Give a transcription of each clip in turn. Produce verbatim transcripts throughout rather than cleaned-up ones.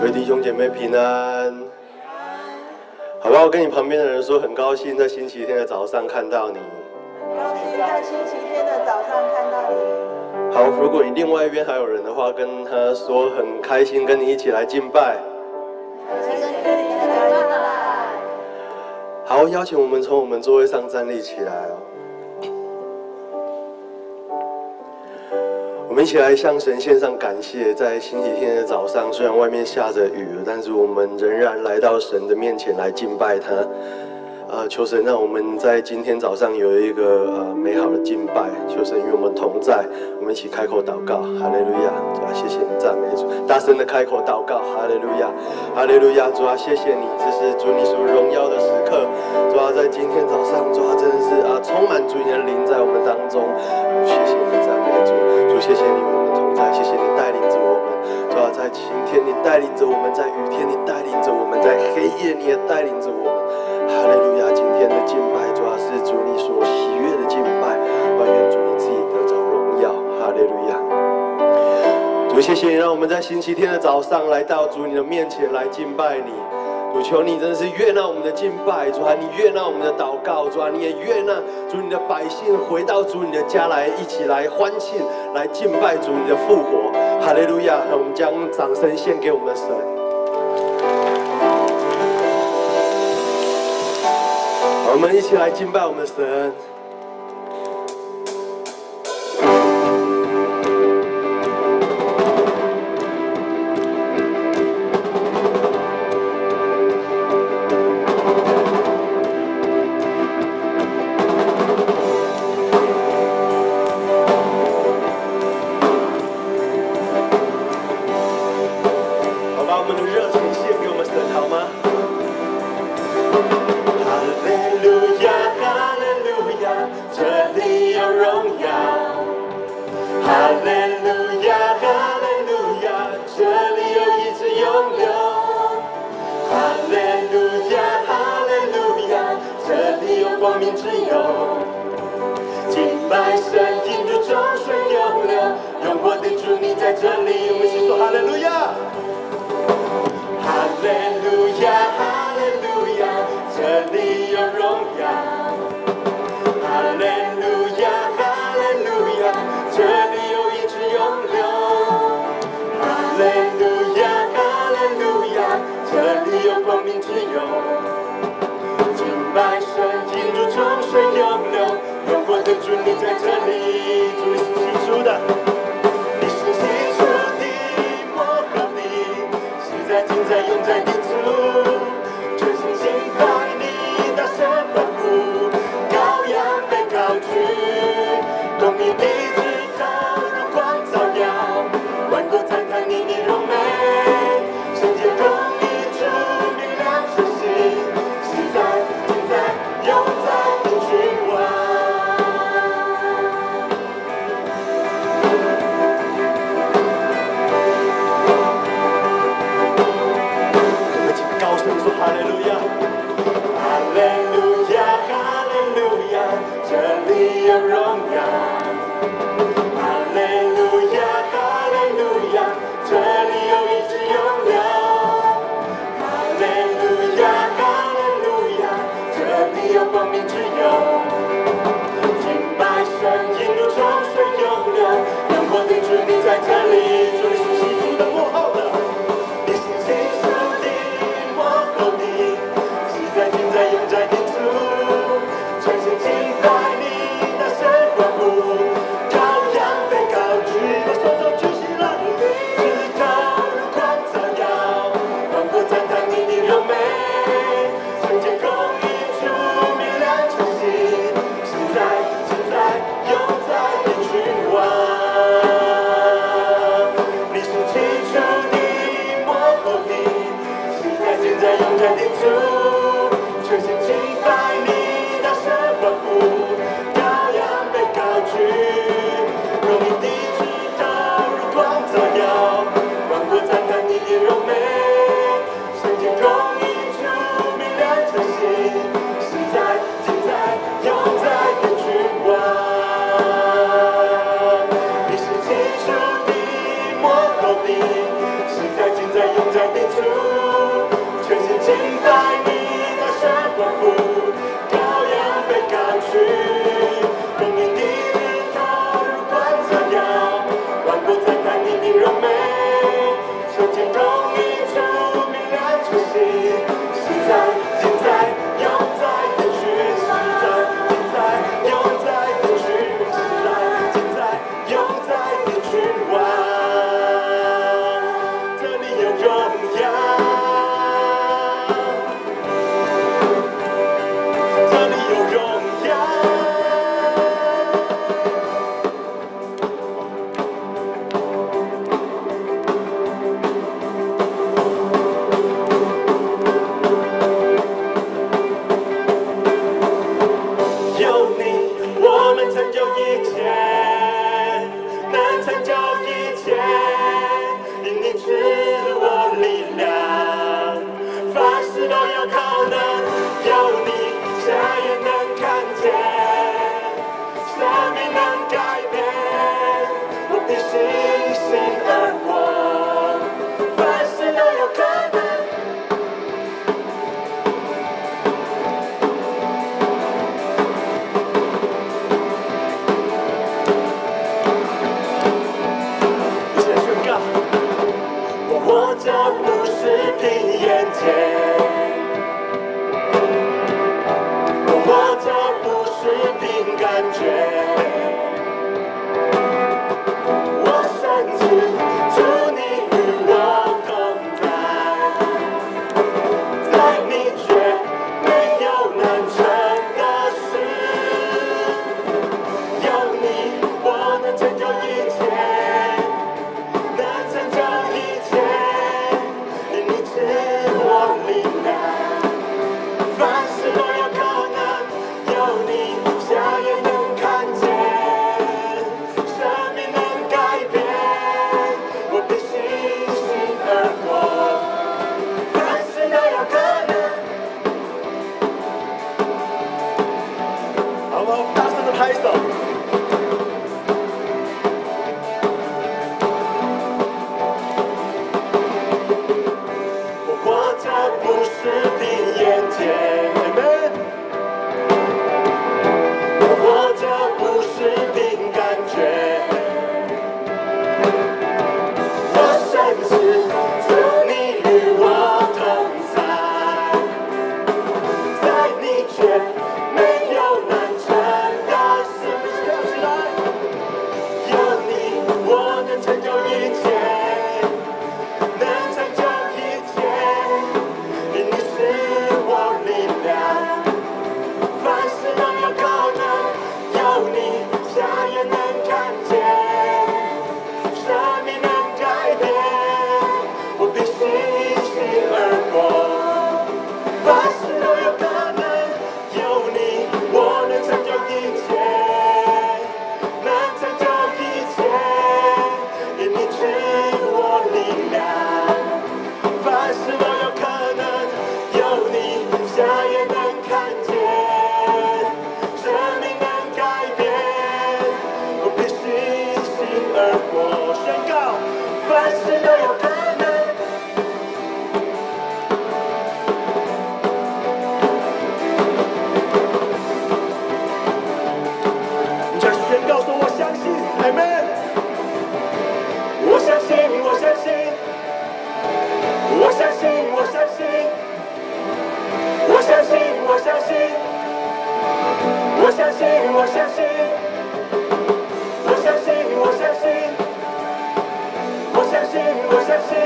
各位弟兄姐妹平安，好不好？跟你旁边的人说，很高兴在星期天的早上看到你。 很高兴在星期天的早上看到你。 好，如果你另外一边还有人的话，跟他说很开心跟你一起来敬拜。 开心跟你一起来敬拜。 好，邀请我们从我们座位上站立起来哦。我们一起来向神献上感谢，在星期天的早上，虽然外面下着雨，但是我们仍然来到神的面前来敬拜他。呃，求神让我们在今天早上有一个呃美好的敬拜，求神与我们同在。我们一起开口祷告，哈利路亚！主啊，谢谢你，赞美主，大声的开口祷告，哈利路亚，哈利路亚！主啊，谢谢你，这是主你属荣耀的时刻。主啊，在今天早上，主啊，真的是啊，充满主你的灵在我们当中。谢谢你，赞美主，主谢谢你与我们同在，谢谢你带领着我们。主啊，在晴天你带领着我们，在雨天你带领着我们，在黑夜你也带领着我们。哈利路亚！今天的敬拜主要是主你所喜悦的敬拜，但愿主你自己得着荣耀。哈利路亚！主，谢谢你让我们在星期天的早上来到主你的面前来敬拜你。主，求你真的是悦纳我们的敬拜，主啊，你悦纳我们的祷告，主啊，你也悦纳主你的百姓回到主你的家来，一起来欢庆，来敬拜主你的复活。哈利路亚！让我们将掌声献给我们的神。我们一起来敬拜我们的神。好，把我们的热情献给我们神，好吗？这里有荣耀，哈利路亚，哈利路亚，这里有一直永留，哈利路亚，哈利路亚，这里有光明之友，敬拜神，引入众水涌流，永活的主你在这里，我们一起说哈利路亚，哈利路亚，哈利路亚，这里有荣耀。哈利路亚，哈利路亚，这里有一直永流。哈利路亚，哈利路亚，这里有光明之友。敬拜神，引入众水涌流，永活的主你在这里。主你是起初的，你是起初的，幕后的，现在今在永在的主，全心敬拜你，大声欢呼。高举，公义的指头如光照耀，万国赞叹你的荣美，圣洁公义主明亮晨曦，现在、今在、永在的君王。我们一起高声说哈利路亚，哈利路亚，哈利路亚。这里有荣耀，哈利路亚，哈利路亚，这里有一直永流，哈利路亚，哈利路亚，这里有光明之友，敬拜神，引入众水涌流，永活的主你在这里，主你是起初的幕后的，你是起初的幕后的，现在今在永在的主，全心敬拜。羔羊被高举，把双手举起来，指头如光照耀，万国赞叹你的荣美，圣洁公义主明亮晨曦，现在、现在、永在的君王。你是起初的，幕后的，现在、现在、永在的主，全心敬拜你，大声欢呼。荣誉的指头如光照耀，万国赞叹你的荣美，圣洁公义主明亮晨曦，现在、今在、永在的君王。你是起初的，幕后的，现在、今在、永在低处，全心敬拜你，大声欢呼，羔羊被高举，光明的日头如光照耀，万国在看你的荣美，手间荣誉主明然出席，实在现在永在天区，实在现在永在天区，实在现在永在天区王，这里有荣耀，这里有荣耀。有你，我们成就一切，能成就一切，因你赐我力量，凡事都有可能。有你，瞎眼能看见，生命能改变，我必信心而活，凡事都有可能。我活着不是凭眼见，我活着不是凭感觉，我深知主你与我同在，在你却没有难成的事，有你我能成就一切。凡事都有可能，有你，瞎眼能看见，生命能改变，我必信心而活。凡事都有可能。好了，大声的拍手。我活着不是凭眼见。我活着不是凭感觉，我深知主你与我同在，在你却没有难成的事。跳起来，有你我能成就一切，能成就一切，因你是我力量。凡事都有可能，有你，瞎眼能看见，生命能改变，我必信心而活。凡事都有可能，有你，我能成就一切，能成就一切，因你赐我力量。凡事都有可能，有你，瞎眼能看见。宣告，凡事都有可能。你再宣告说：“我相信。” Amen。我相信，我相信，我相信，我相信，我相信，我相信，我相信，我相信。我相信，我相信，我相信，我相信，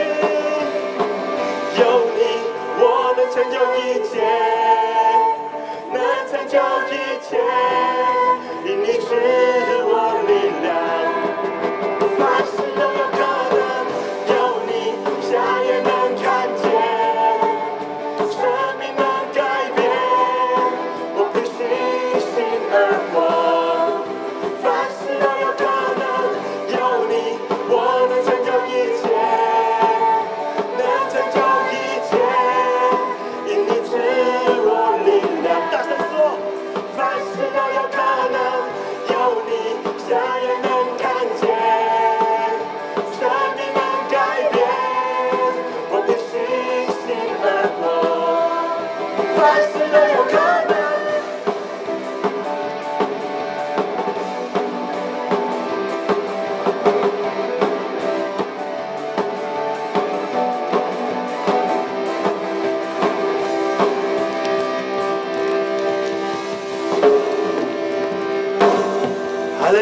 有你，我能成就一切，能成就一切，因你赐我力量。凡事都有可能，有你，瞎眼能看见，生命能改变，我必信心而活。凡事都有可能，有你，我能成就一切，能成就一切，因你赐我力量。大声说，凡事都有可能，有你。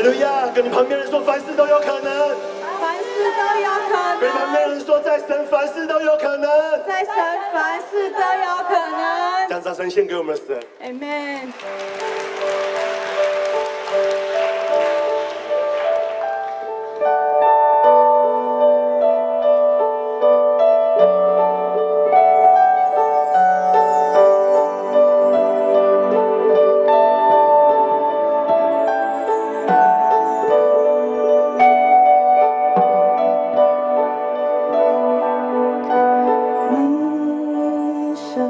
路亚！跟你旁边人说，凡事都有可能。 凡事都有可跟你旁边能， 人说，在神凡事都有可能。 在神凡事都有可能。 将掌声献给我们的神。 Amen。你生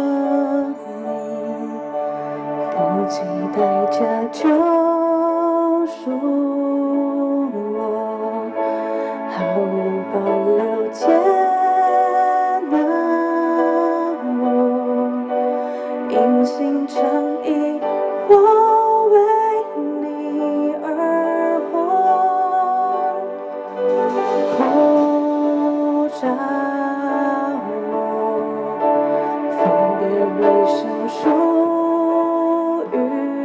命不计代价救赎我，毫无保留接纳我，因信诚意，我为你而活，呼召我，分别为圣属于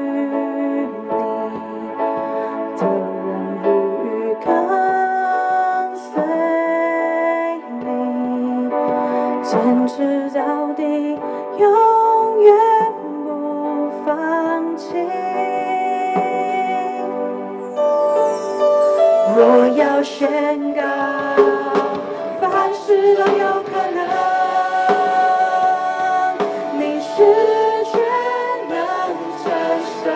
你的人，如雨跟随你，坚持到底，永远不放弃。我要宣告，凡事都有可能。你是全能真神，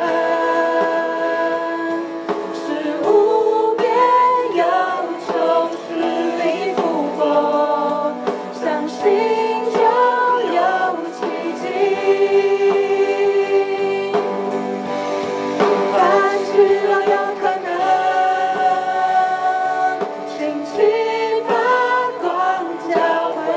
是无边有从死里复活，相信就有奇迹。凡事都有可能。星星发光交汇，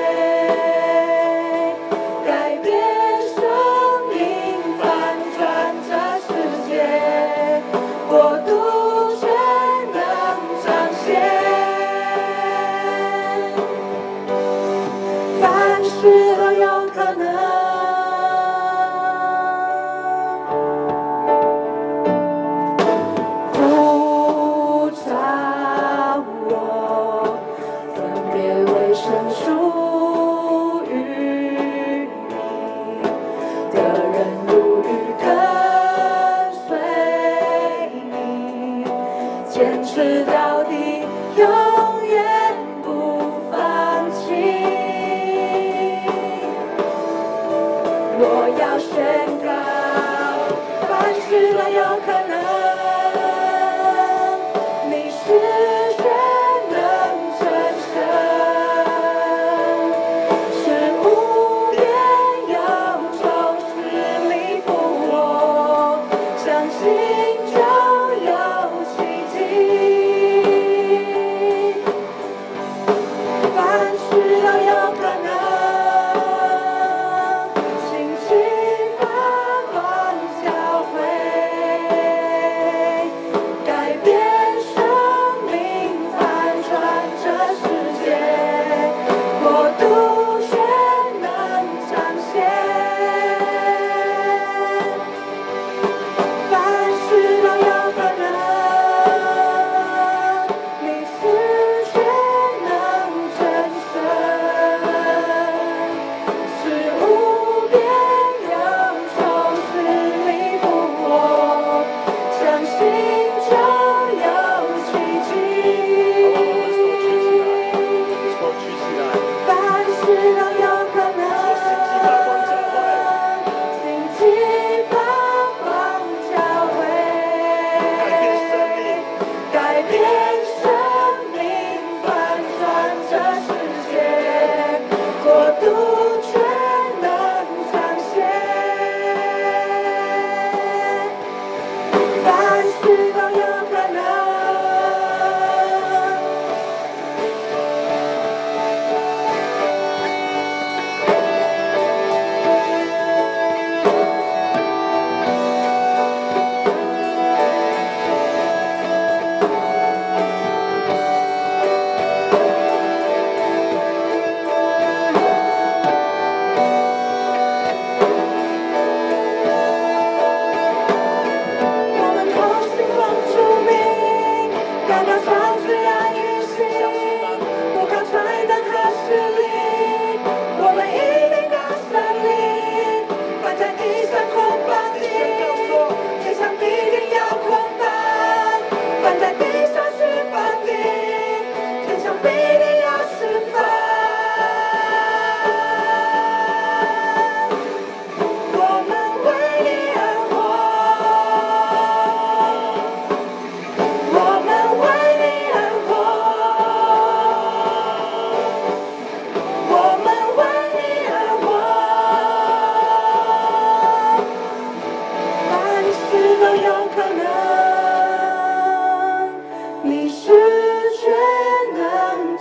改变生命，翻转这世界，国度全能彰显。凡事都有可能。呼召我，分别为圣属于你的人，如雨跟随你，坚持到底，永远不放弃。我要宣告，凡事都有可能。你是全能真神，是无边有从死里复活，相信就有奇迹。凡事都有可能。星星发光交汇，改变生命，翻转这世界，国度全能彰显。凡事都有可能。你是全能真神。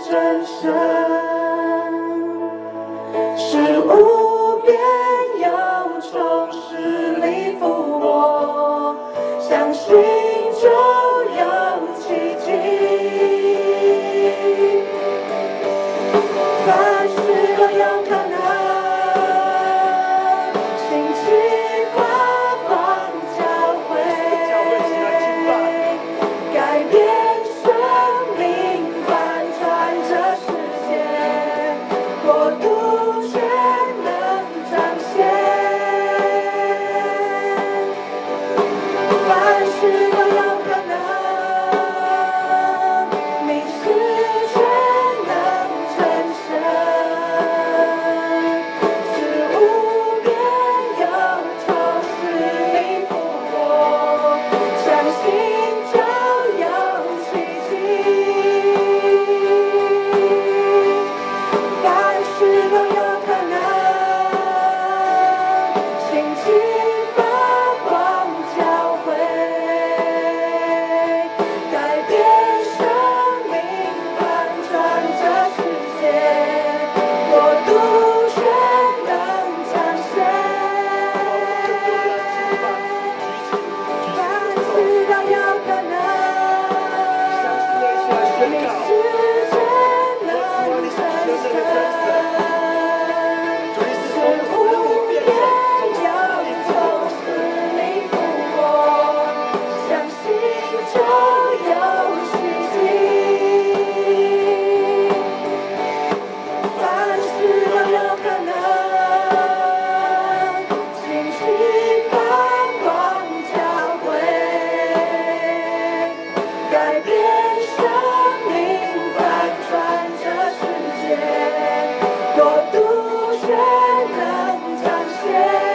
真神，是无边有从死里复活，相信就有奇迹。凡事都有可能，兴起发光教会，改变生命，翻转这世界，国度全能彰显。凡事都有可能，你是全能真神，是无边有从死里复活，相信就有奇迹。凡事都有可能，兴起发光教会，改变生命，翻转这世界，国度全能彰显。凡事都有可能，你是全能真神，是无边有从死里复活，相信就有奇迹。凡事都有可能，兴起发光教会，改变生命，翻转这世界，国度全能彰显。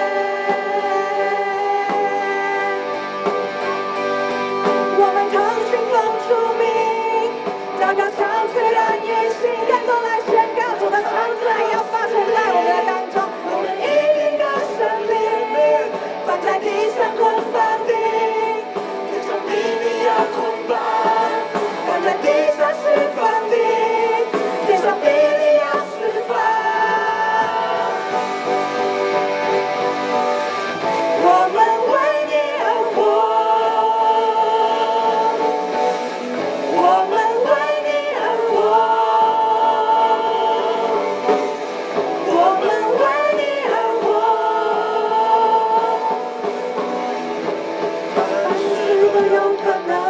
我们同心奉主名，祷告超虽然也行，感动来宣告主的同在要发生在我们的当中。我们一定的生命，放在地上捆绑定，天上命令要捆绑，放在地上释放定，天上命令要释放。我们为你而活，我们为你而活，我们为你而活。凡事都有可能，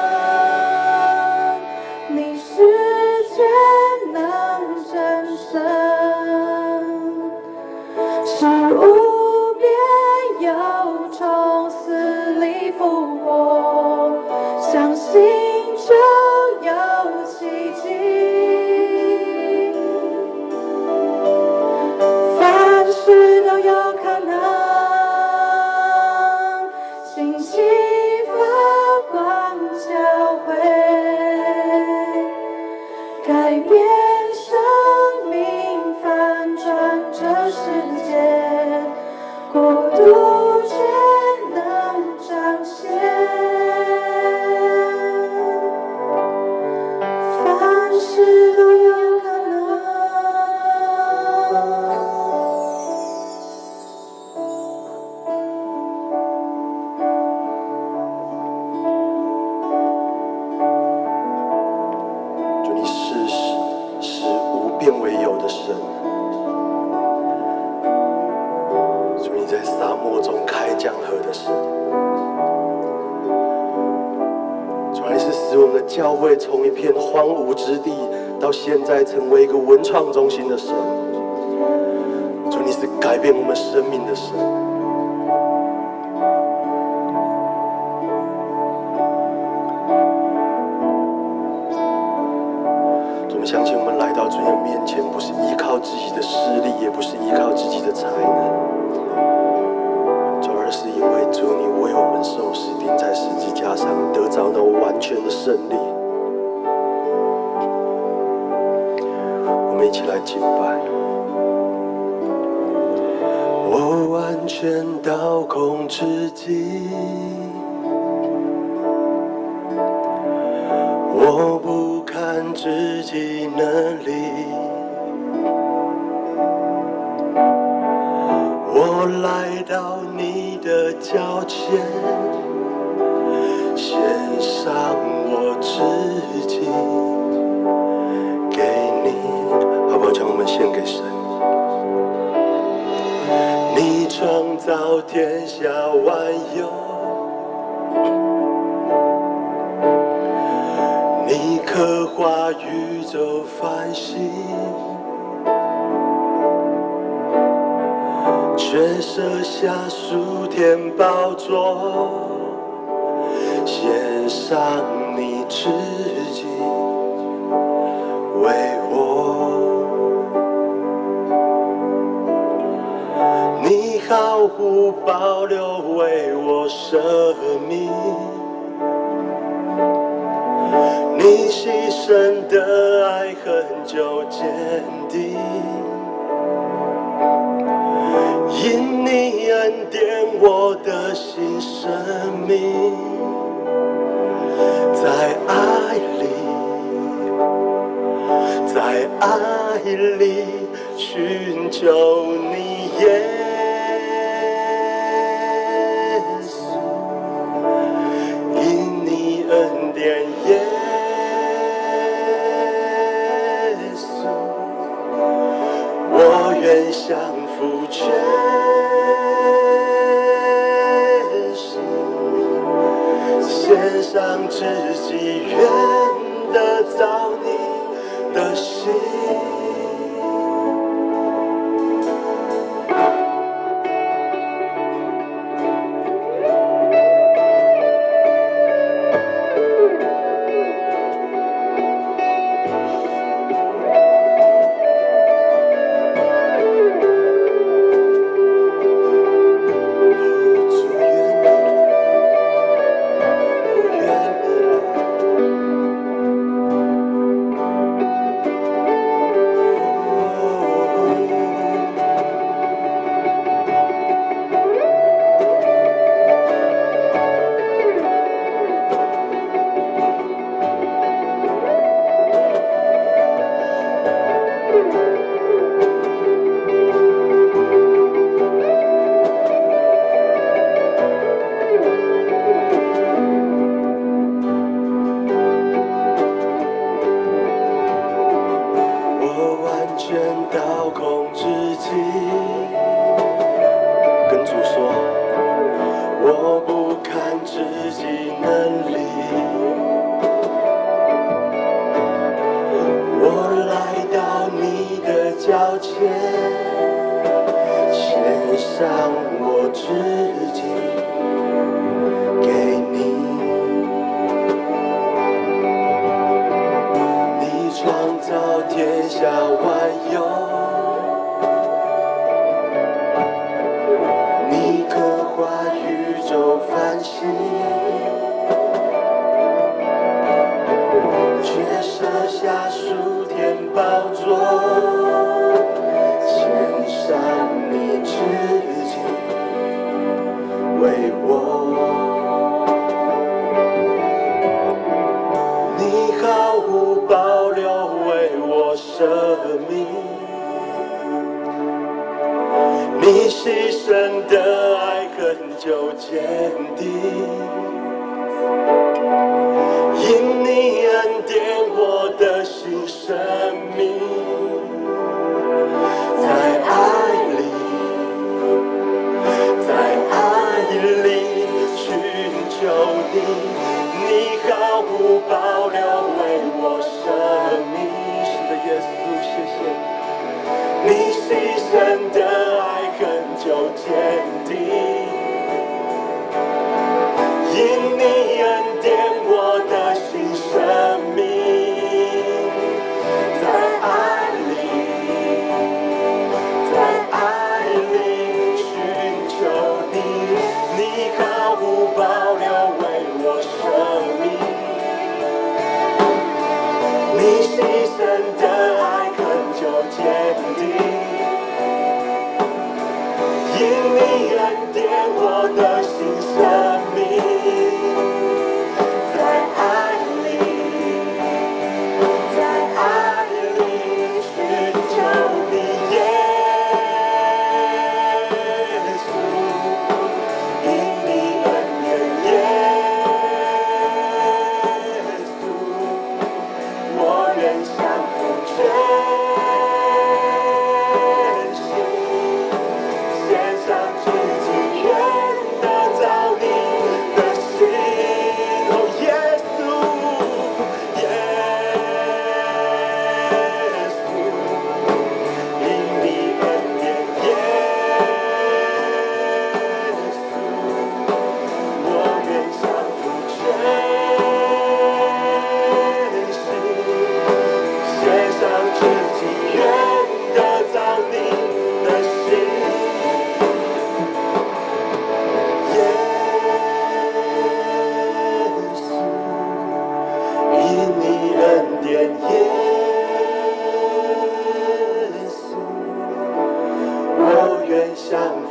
你是全能真神，是无边有从死里复活，相信就有奇迹。凡事都有可能，兴起发光教会，改变生命，翻转这世界，国度全能彰显。凡事都有可能。 主，你是使使无变为有的神。主，你在沙漠中开江河的神。主，你是使我们的教会从一片荒芜之地，到现在成为一个文创中心的神。主，你是改变我们生命的神。主，我们相信我们来到主你的面前，不是依靠自己的势力，也不是依靠自己的才能，主，而是因为主你为我们受死，钉在十字架上，得着那完全的胜利。我们一起来敬拜。我完全倒空自己，我不看看自己能力，我来到你的脚前，献上我自己给你，好不好？将我们献给神。你创造天下万有，你刻画宇宙繁星，却设下数天宝座，献上你自己为我。你毫无保留为我舍命，你牺牲的爱很久坚定，因你恩典我的新生命，在爱里，在爱里寻求你耶稣，因你恩典耶稣，我愿降服全心，献上自己，愿得着你的心。你牺牲的爱很久坚定，因你恩典我的新生命，在爱里，在爱里寻求你，你毫无保留为我舍命。是的，耶稣，谢谢你，你牺牲的爱很久坚定，因你恩典我的新生命，在爱里，在爱里寻求你，你毫无保留为我舍命，你牺牲的爱很久坚定。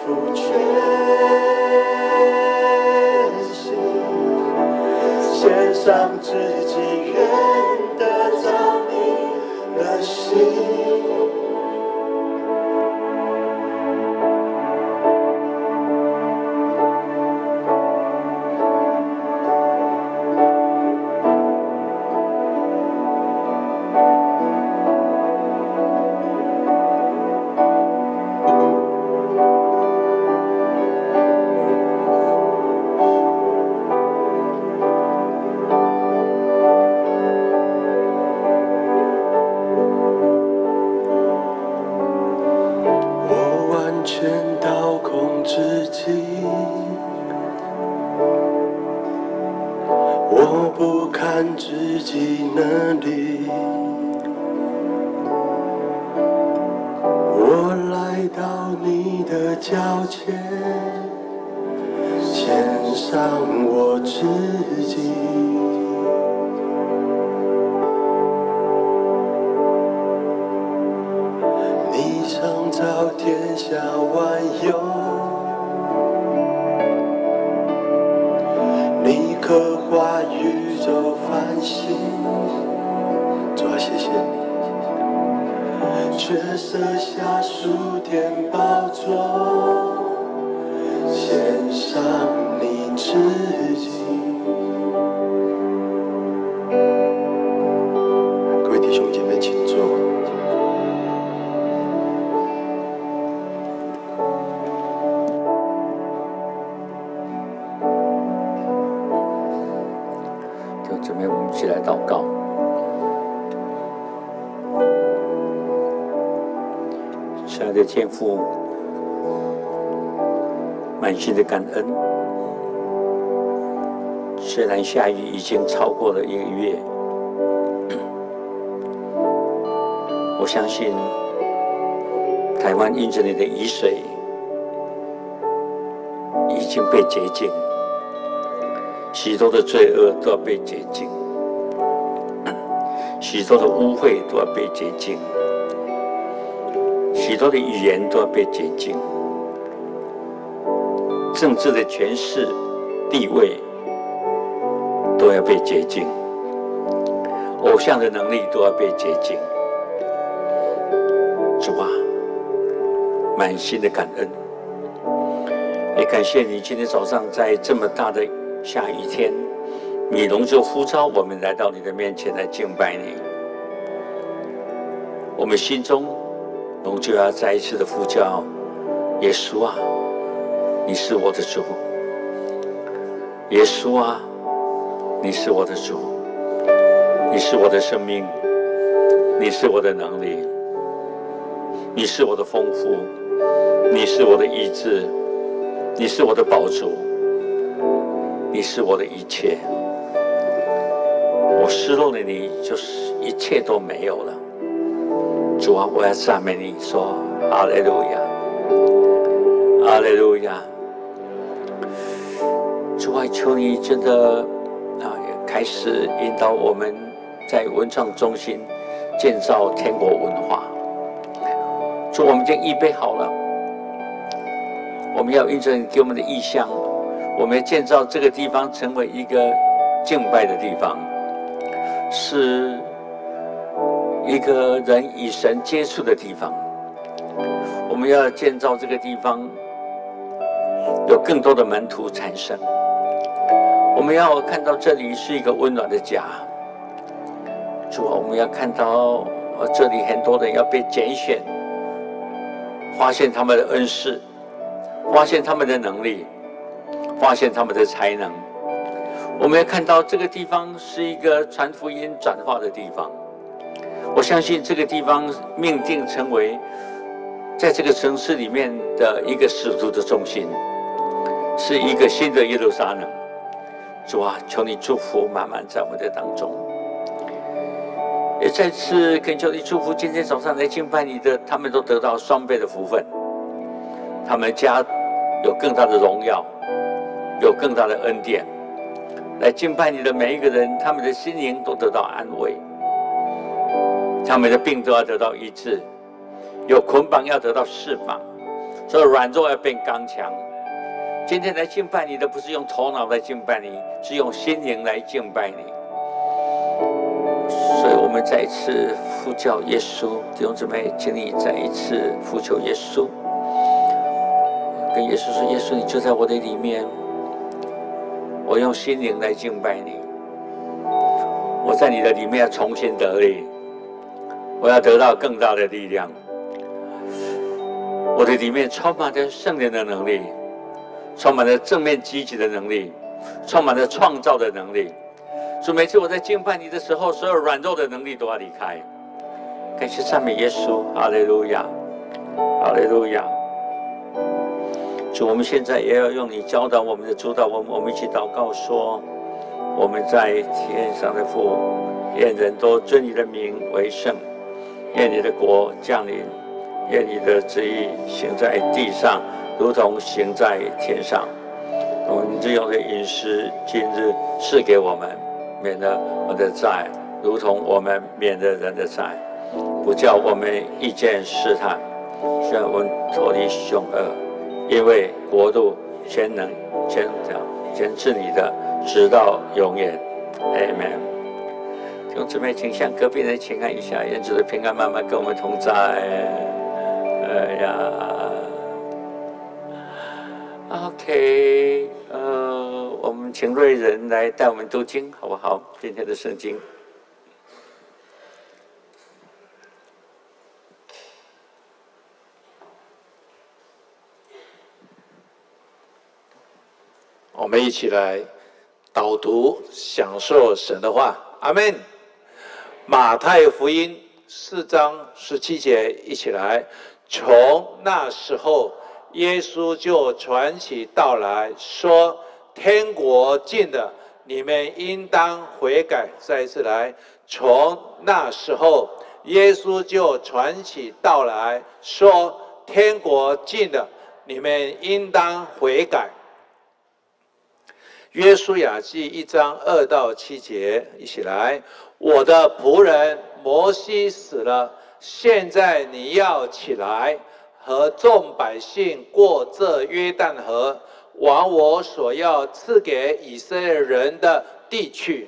副全心，献上自己，愿得着你的心。 天父，满心的感恩。虽然下雨已经超过了一个月，我相信台湾因着你的雨水已经被洁净，许多的罪恶都要被洁净，许多的污秽都要被洁净。许多的语言都要被洁净，政治的权势、地位都要被洁净，偶像的能力都要被洁净。主啊，满心的感恩，也感谢你今天早上在这么大的下雨天，你仍旧呼召我们来到你的面前来敬拜你。我们心中我们就要再一次的呼叫耶稣啊，你是我的主，耶稣啊，你是我的主，你是我的生命，你是我的能力，你是我的丰富，你是我的医治，你是我的宝主，你是我的一切。我失落了你，就是一切都没有了。主啊，我要赞美你，说哈利路亚，哈利路亚。主啊，求你真的啊，开始引导我们在文创中心建造天国文化。主，我们已经预备好了，我们要印证给我们的意向，我们要建造这个地方成为一个敬拜的地方，是一个人与神接触的地方。我们要建造这个地方，有更多的门徒产生。我们要看到这里是一个温暖的家。主啊，我们要看到这里很多人要被拣选，发现他们的恩赐，发现他们的能力，发现他们的才能。我们要看到这个地方是一个传福音转化的地方。我相信这个地方命定成为在这个城市里面的一个使徒的中心，是一个新的耶路撒冷。主啊，求你祝福满满在我们的当中，也再次恳求你祝福今天早上来敬拜你的，他们都得到双倍的福分，他们家有更大的荣耀，有更大的恩典。来敬拜你的每一个人，他们的心灵都得到安慰，他们的病都要得到医治，有捆绑要得到释放， 所以软弱要变刚强。今天来敬拜你的，不是用头脑来敬拜你，是用心灵来敬拜你。所以我们再一次呼叫耶稣，弟兄姊妹，请你再一次呼求耶稣，跟耶稣说：“耶稣，你就在我的里面，我用心灵来敬拜你。我在你的里面要重新得力，我要得到更大的力量。我的里面充满着圣灵的能力，充满了正面积极的能力，充满了创造的能力。所以每次我在敬拜你的时候，所有软弱的能力都要离开。感谢赞美耶稣，哈利路亚，哈利路亚。主，我们现在也要用你教导我们的主导我们，我们一起祷告说：我们在天上的父，愿人都尊你的名为圣，愿你的国降临，愿你的旨意行在地上，如同行在天上。我们日用的饮食，今日赐给我们，免了我们的债，如同我们免了人的债，不叫我们遇见试探，使我们脱离凶恶。因为国度、全能、全能、全是你的，直到永远。Amen。弟兄姊妹，请向隔壁人请看一下，愿主的平安慢慢跟我们同在。哎呀 ，OK， 呃，我们请瑞仁来带我们读经，好不好？今天的圣经。 我们一起来导读，享受神的话。阿们。马太福音四章十七节，一起来。从那时候，耶稣就传起道来说：“天国近了，你们应当悔改。”再一次来。从那时候，耶稣就传起道来说：“天国近了，你们应当悔改。”约书亚记一章二到七节，一起来。我的仆人摩西死了，现在你要起来，和众百姓过这约旦河，往我所要赐给以色列人的地去。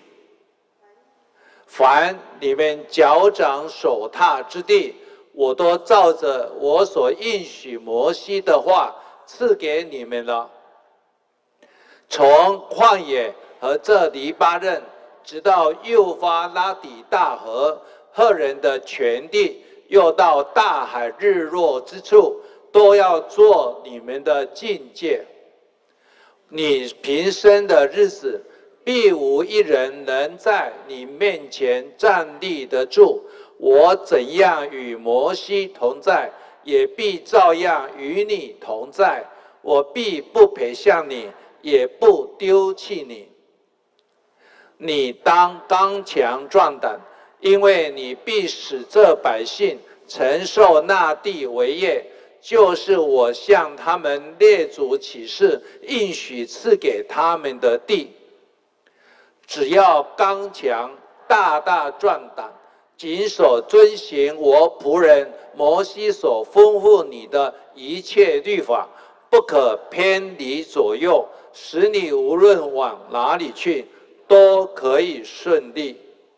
凡你们脚掌所踏之地，我都照着我所应许摩西的话赐给你们了。从旷野和这黎巴嫩，直到幼发拉底大河，赫人的全地，又到大海日落之处，都要做你们的境界。你平生的日子，必无一人能在你面前站立得住。我怎样与摩西同在，也必照样与你同在。我必不撇下你，也不丢弃你。你当刚强壮胆，因为你必使这百姓承受那地为业，就是我向他们列祖起誓应许赐给他们的地。只要刚强，大大壮胆，谨守遵行我仆人摩西所吩咐你的一切律法，不可偏离左右，使你无论往哪里去，都可以顺利。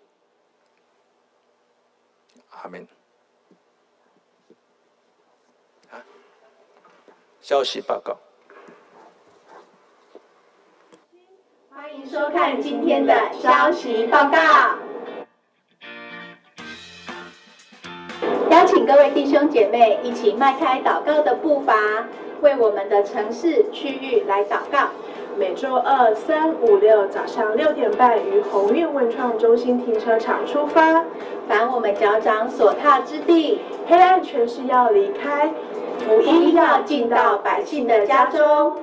阿们。啊，消息报告。 欢迎收看今天的消息报告。邀请各位弟兄姐妹一起迈开祷告的步伐，为我们的城市区域来祷告。 每周二、三、五、六早上六点半于宏运文创中心停车场出发。 凡我们脚掌所踏之地， 黑暗权势要离开， 福音要进到百姓的家中。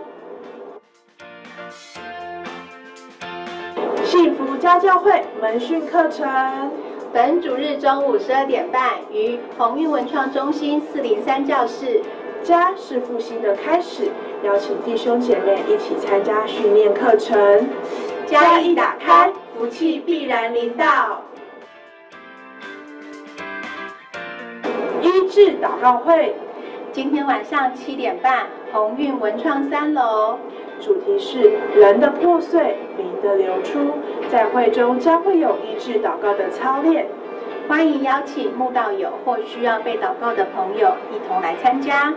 幸福家教会门训课程， 本主日中午十二点半于宏运文创中心四零三教室。 家是复兴的开始，邀请弟兄姐妹一起参加训练课程。 家一打开，福气必然临到。 医治祷告会， 今天晚上七点半，鸿运文创三楼。 主题是人的破碎，灵的流出。在会中将会有医治祷告的操练， 欢迎邀请慕道友或需要被祷告的朋友一同来参加。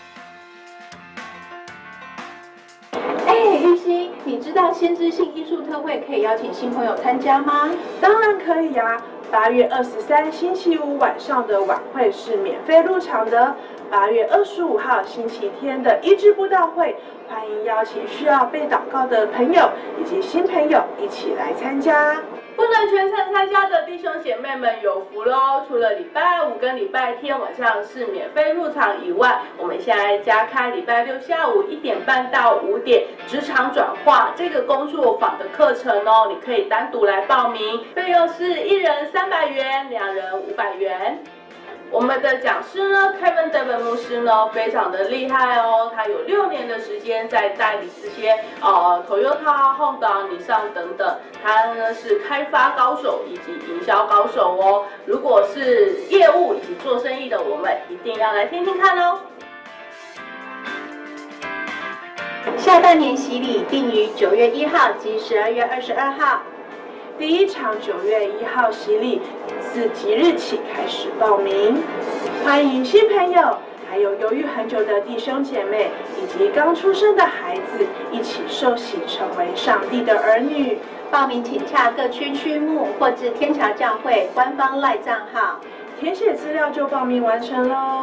哎，玉溪，你知道先知性艺术特会可以邀请新朋友参加吗？ 当然可以啊！八月二十三星期五晚上的晚会是免费入场的。八月二十五号星期天的医治布道会，欢迎邀请需要被祷告的朋友以及新朋友一起来参加。 不能全程参加的弟兄姐妹们有福喽！除了礼拜五跟礼拜天晚上是免费入场以外，我们现在加开礼拜六下午一点半到五点职场转化这个工作坊的课程哦，你可以单独来报名，费用是一人三百元，两人五百元。我们的讲师呢 ，Kevin David 牧师呢，非常的厉害哦，他有六年的时间在带领这些呃 Toyota、Honda、Nissan 等等，他呢是开发高手以及营销高手哦。如果是业务以及做生意的，我们一定要来听听看哦。 下半年洗礼定于九月一号及十二月二十二号。 第一场九月一号洗礼自即日起开始报名，欢迎新朋友，还有犹豫很久的弟兄姐妹，以及刚出生的孩子一起受洗，成为上帝的儿女。 报名请洽各区区牧或至天桥教会官方赖账号， 填写资料就报名完成喽。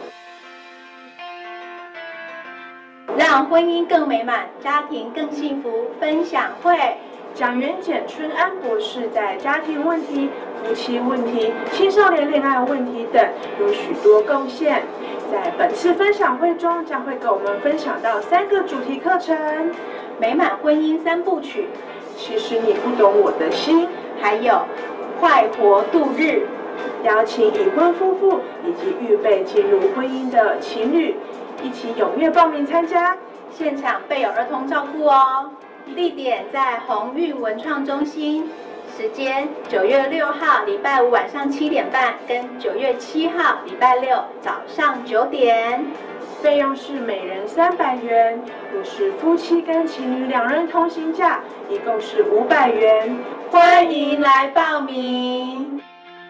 让婚姻更美满，家庭更幸福。分享会。 讲员简春安博士在家庭问题、夫妻问题、青少年恋爱问题等有许多贡献。在本次分享会中，将会跟我们分享到三个主题课程： 美满婚姻三部曲、 其实你不懂我的心， 还有快活度日。 邀请已婚夫妇以及预备进入婚姻的情侣一起踊跃报名参加， 现场备有儿童照顾哦。地点在鸿运文创中心，时间九月六号礼拜五晚上七点半，跟九月七号礼拜六早上九点。 费用是每人三百元，若是夫妻跟情侣两人同行价，一共是五百元。 欢迎来报名。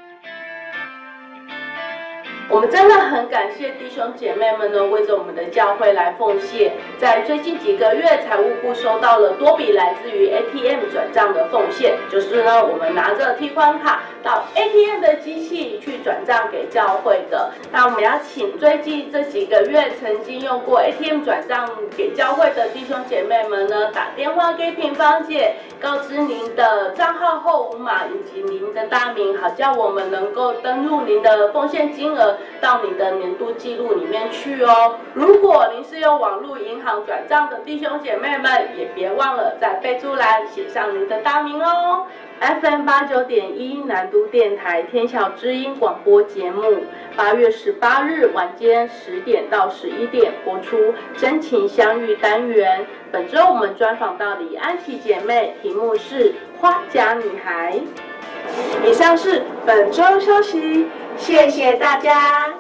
我们真的很感谢弟兄姐妹们呢，为着我们的教会来奉献。在最近几个月，财务部收到了多笔来自于 A T M 转账的奉献，就是呢，我们拿着提款卡到 A T M 的机器去转账给教会的。那我们要请最近这几个月曾经用过 A T M 转账给教会的弟兄姐妹们呢，打电话给平芳姐，告知您的账号后五码以及您的大名，好叫我们能够登录您的奉献金额到你的年度记录里面去哦。如果您是用网络银行转账的弟兄姐妹们，也别忘了在备注栏写上您的大名哦。F M 八九点一南都电台天桥之音广播节目，八月十八日晚间十点到十一点播出真情相遇单元。本周我们专访到李安琪姐妹，题目是花甲女孩。 以上是本周消息， 谢谢大家。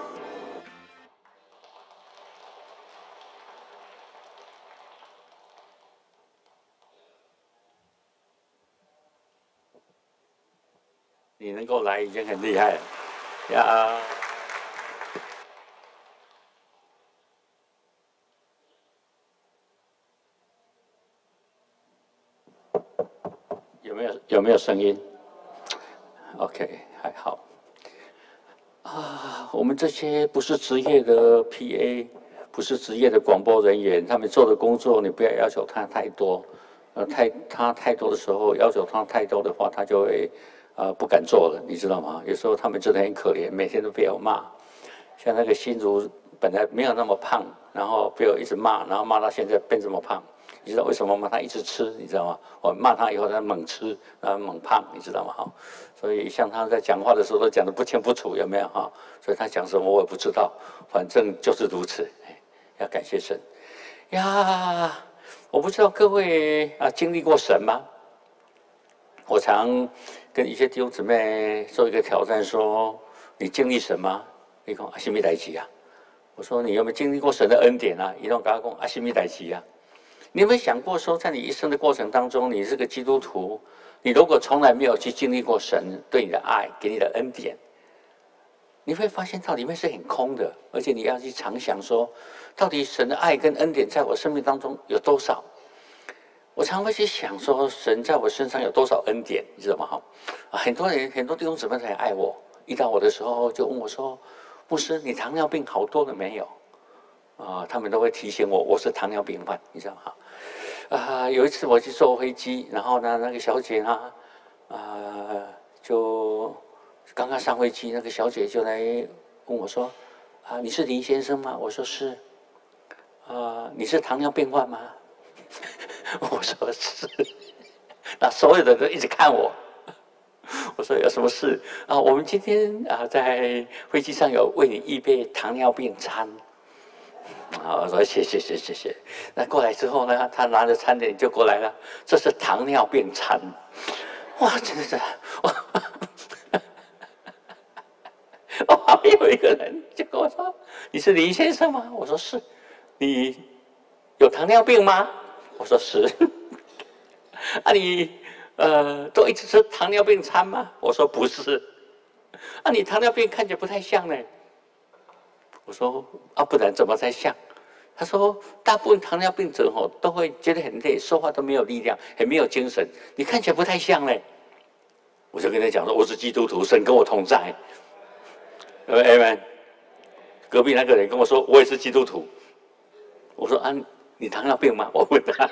你能够来已经很厉害了呀！有没有有没有声音 ？OK， 还好。啊，我们这些不是职业的 P A， 不是职业的广播人员，他们做的工作，你不要要求他太多。呃，太他太多的时候，要求他太多的话，他就会。呃，不敢做了，你知道吗？有时候他们真的很可怜，每天都被我骂。像那个心如本来没有那么胖，然后被我一直骂，然后骂到现在变这么胖。你知道为什么吗？他一直吃，你知道吗？我骂他以后，他猛吃，然后猛胖，你知道吗？哈，所以像他在讲话的时候都讲得不清不楚，有没有哈？所以他讲什么我也不知道，反正就是如此。要感谢神呀！我不知道各位啊经历过神吗？我常跟一些弟兄姊妹做一个挑战，说你经历什么？你讲什么代志啊？ 我说你有没有经历过神的恩典啊？一路跟他讲阿西米代奇啊，你有没有想过说，在你一生的过程当中，你是个基督徒，你如果从来没有去经历过神对你的爱，给你的恩典，你会发现到里面是很空的，而且你要去常想说，到底神的爱跟恩典在我生命当中有多少？我常会去想说，神在我身上有多少恩典，你知道吗？哈，啊，很多人很多弟兄姊妹很爱我，遇到我的时候就问我说：“牧师，你糖尿病好多了没有？”啊，他们都会提醒我，我是糖尿病患，你知道吗？啊，有一次我去坐飞机，然后呢，那个小姐呢，啊，就刚刚上飞机，那个小姐就来问我说：“啊，你是林先生吗？”我说是。啊，你是糖尿病患吗？我说是。那所有的人都一直看我。我说有什么事啊？我们今天啊在飞机上有为你预备糖尿病餐。啊，我说谢谢谢谢谢。那过来之后呢，他拿着餐点就过来了，这是糖尿病餐。哇，真的是，我，我旁边有一个人就跟我说：“你是林先生吗？”我说是。你有糖尿病吗？我说是。啊，你呃都一直吃糖尿病餐吗？我说不是。啊，你糖尿病看起来不太像呢。我说啊，不然怎么才像？他说大部分糖尿病者哦都会觉得很累，说话都没有力量，很没有精神。你看起来不太像嘞。我就跟他讲说，我是基督徒，神跟我同在。Amen。隔壁那个人跟我说，我也是基督徒。我说啊，你糖尿病吗？我问他，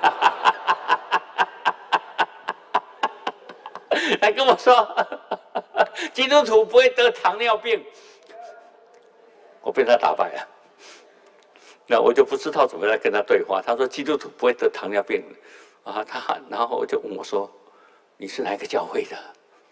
他跟我说，基督徒不会得糖尿病。我被他打败了，那我就不知道怎么来跟他对话。他说基督徒不会得糖尿病啊，他喊，然后我就问我说，你是哪个教会的？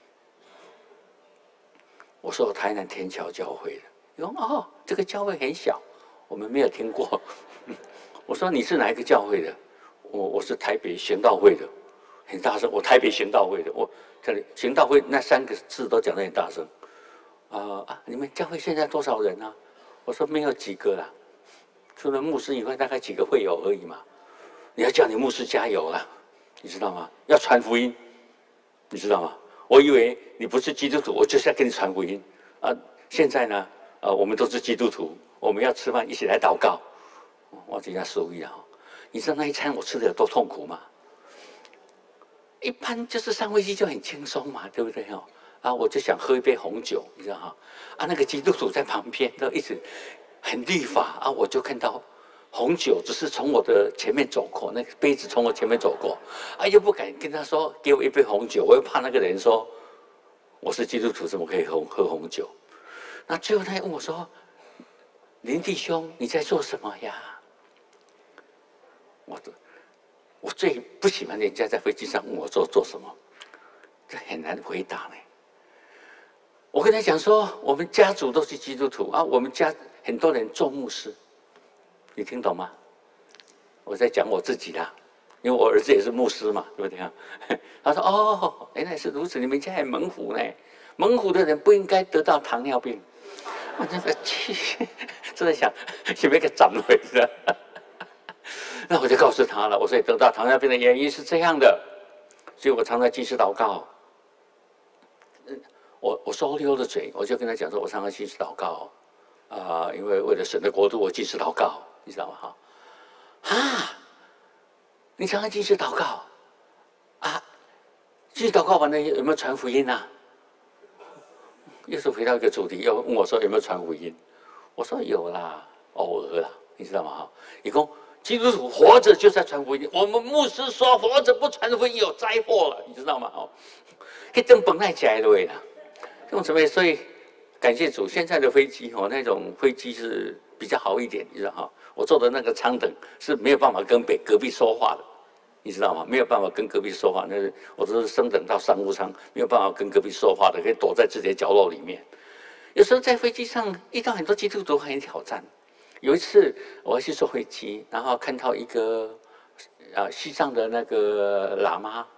我说我台南天桥教会的。你说哦，这个教会很小，我们没有听过。我说你是哪一个教会的？我我是台北行道会的，很大声。我台北行道会的，我这里行道会那三个字都讲得很大声。啊啊！你们教会现在多少人啊？我说没有几个啦，除了牧师以外，大概几个会友而已嘛。你要叫你牧师加油啦，你知道吗？要传福音，你知道吗？我以为你不是基督徒，我就是要跟你传福音啊。现在呢，啊，我们都是基督徒，我们要吃饭，一起来祷告。我这下受益了，你知道那一餐我吃的有多痛苦吗？一般就是上飞机就很轻松嘛，对不对哦？啊，我就想喝一杯红酒，你知道哈？啊，那个基督徒在旁边都一直很律法啊，我就看到红酒只是从我的前面走过，那个杯子从我前面走过，啊，又不敢跟他说给我一杯红酒，我又怕那个人说我是基督徒，怎么可以喝喝红酒？那最后他问我说：“林弟兄，你在做什么呀？”我我最不喜欢人家在飞机上问我做做什么，这很难回答呢。我跟他讲说，我们家族都是基督徒啊，我们家很多人做牧师，你听懂吗？我在讲我自己啦，因为我儿子也是牧师嘛，对不对啊？他说：“哦，原来是如此，你们家还猛虎呢？猛虎的人不应该得到糖尿病。”我真的气，真的想有没有个掌柜的。那我就告诉他了，我说得到糖尿病的原因是这样的，所以我常常禁食祷告。我我收溜了嘴，我就跟他讲说，我常常禁食祷告，啊、呃，因为为了神的国度，我禁食祷告，你知道吗？哈，啊，你常常禁食祷告，啊，禁食祷告完了有没有传福音啊？又是回到一个主题，又问我说有没有传福音？我说有啦，偶尔啦，你知道吗？哈，一共。基督徒活着就在传福音，我们牧师说活着不传福音有灾祸了，你知道吗？哦，一真本来起来的味啦，这种准备，所以感谢主，现在的飞机哦，那种飞机是比较好一点，你知道哈？我坐的那个舱等是没有办法跟北隔壁说话的，你知道吗？没有办法跟隔壁说话，那是我都是升等到商务舱，没有办法跟隔壁说话的，可以躲在自己的角落里面。有时候在飞机上遇到很多基督徒很挑战。有一次我去坐飞机，然后看到一个呃西藏的那个喇嘛，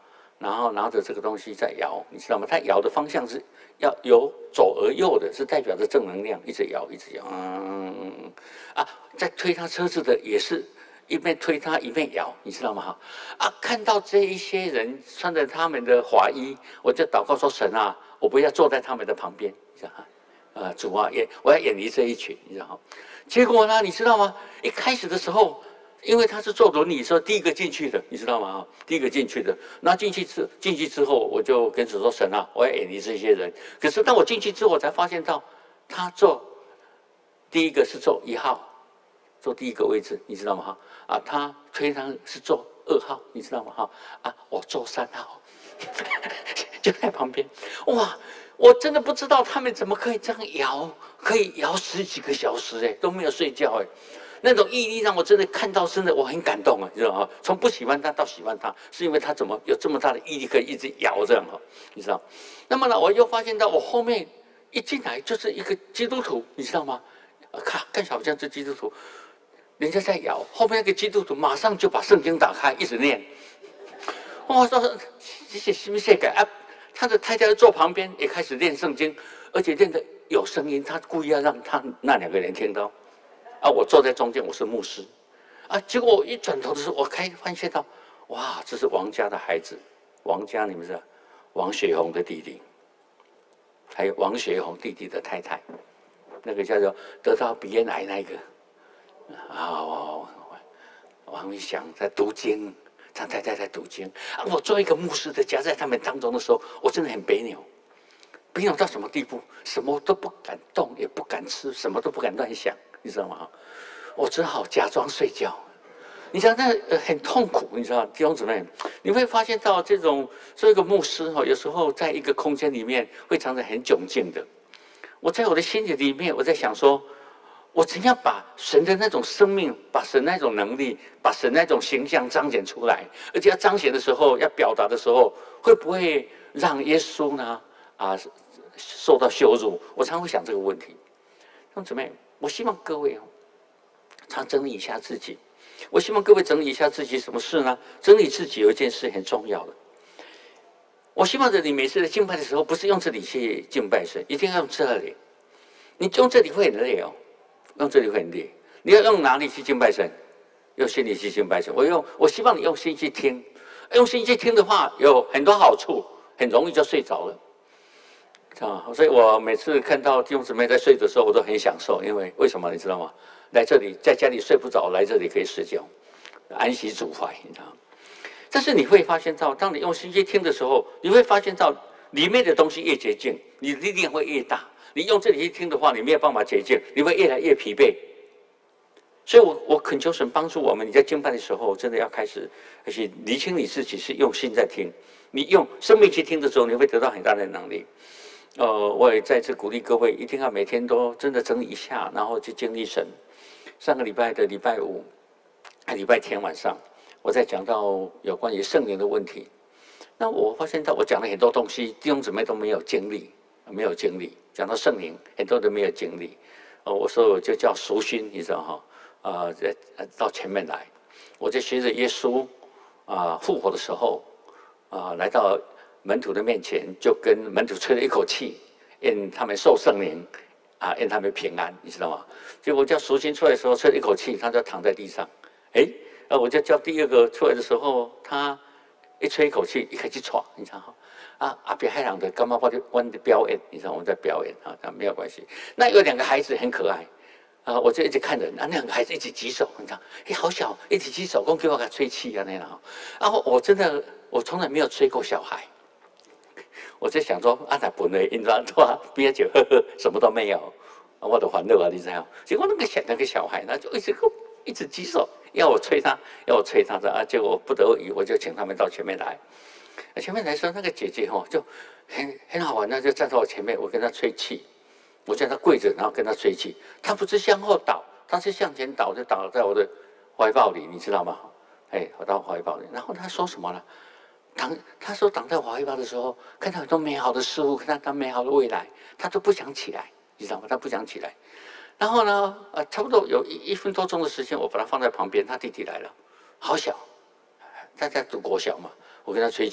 然后拿着这个东西在摇，你知道吗？它摇的方向是要由左而右的，是代表着正能量，一直摇，一直摇，嗯啊，在推他车子的也是一边推他一边摇，你知道吗？哈啊，看到这一些人穿着他们的华衣，我就祷告说：神啊，我不要坐在他们的旁边，你知道吗？呃，主啊，也我要远离这一群，你知道吗？结果呢，你知道吗？一开始的时候。因为他是坐轮椅，说第一个进去的，你知道吗？第一个进去的，那进去之进去之后，我就跟神说：神啊，我要远离这些人。可是当我进去之后，我才发现到他坐第一个是坐一号，坐第一个位置，你知道吗？啊，他推他是坐二号，你知道吗？哈啊，我坐三号，就在旁边。哇，我真的不知道他们怎么可以这样摇，可以摇十几个小时，哎，都没有睡觉，哎。那种毅力让我真的看到，真的我很感动啊，你知道吗？从不喜欢他到喜欢他，是因为他怎么有这么大的毅力可以一直摇这样哈，你知道？那么呢，我又发现到我后面一进来就是一个基督徒，你知道吗？看看好像是基督徒，人家在摇，后面那个基督徒马上就把圣经打开，一直念。我说这是什么世界啊？他的太太坐旁边也开始念圣经，而且念的有声音，他故意要让他那两个人听到。啊，我坐在中间，我是牧师，啊，结果我一转头的时候，我开发现到，哇，这是王家的孩子，王家你们知道，王雪红的弟弟，还有王雪红弟弟的太太，那个叫做得到鼻咽癌那个，啊，我王一祥在读经，他太太在读经，啊，我做一个牧师的夹在他们当中的时候，我真的很别扭。别扭到什么地步？什么都不敢动，也不敢吃，什么都不敢乱想，你知道吗？我只好假装睡觉。你知道那、呃、很痛苦，你知道弟兄姊妹，你会发现到这种做一个牧师哈，有时候在一个空间里面会常常很窘境的。我在我的心里里面，我在想说，我怎样把神的那种生命，把神那种能力，把神那种形象彰显出来，而且要彰显的时候，要表达的时候，会不会让耶稣呢？啊，受到羞辱，我常会想这个问题。弟兄姊妹，我希望各位哦，常整理一下自己。我希望各位整理一下自己，什么事呢？整理自己有一件事很重要的。我希望着你每次的敬拜的时候，不是用这里去敬拜神，一定要用这里。你用这里会很累哦，用这里会很累。你要用哪里去敬拜神？用心里去敬拜神。我用，我希望你用心去听。用心去听的话，有很多好处，很容易就睡着了。啊，所以我每次看到弟兄姊妹在睡的时候，我都很享受，因为为什么你知道吗？来这里，在家里睡不着，来这里可以睡觉，安息主怀，你知道吗？但是你会发现到，当你用心去听的时候，你会发现到里面的东西越洁净，你的力量会越大。你用这里去听的话，你没有办法洁净，你会越来越疲惫。所以我我恳求神帮助我们，你在敬拜的时候，真的要开始，而且厘清你自己是用心在听。你用生命去听的时候，你会得到很大的能力。呃，我也在这鼓励各位，一定要每天都真的整理一下，然后去经历神。上个礼拜的礼拜五，礼拜天晚上，我在讲到有关于圣灵的问题。那我发现到我讲了很多东西，弟兄姊妹都没有经历，没有经历。讲到圣灵，很多人没有经历。呃，我说我就叫赎勋，你知道哈？呃，到前面来，我就学着耶稣啊复活的时候啊，来到门徒的面前，就跟门徒吹了一口气，愿他们受圣灵，啊，愿他们平安，你知道吗？结果叫赎勋出来的时候，吹了一口气，他就躺在地上。哎，呃，我就叫第二个出来的时候，他一吹一口气，一开始喘，你知道吗？啊，阿别海朗的干嘛我的我的表演，你知道我们在表演啊，没有关系。那有两个孩子很可爱。啊，我就一直看人，啊，那两个孩子一起举手，你知道，哎，好小，一起举手，公给我给他吹气啊那样。然后我真的，我从来没有吹过小孩，我在想说，啊，那本来应该对吧，憋着呵呵，什么都没有，啊，我的欢乐啊，你知道？结果那个小那个小孩，他就一直一直举手，要我吹他，要我吹他的啊，结果不得已，我就请他们到前面来。前面来说，那个姐姐哈，就很很好玩，那就站在我前面，我跟她吹气。我叫他跪着，然后跟他吹气。他不是向后倒，他是向前倒，就倒在我的怀抱里，你知道吗？哎，我到怀抱里。然后他说什么呢？躺，他说躺在怀抱的时候，看到很多美好的事物，看到他美好的未来，他都不想起来，你知道吗？他不想起来。然后呢，呃，差不多有一一分多钟的时间，我把他放在旁边，他弟弟来了，好小，他在读国小嘛，我跟他吹气，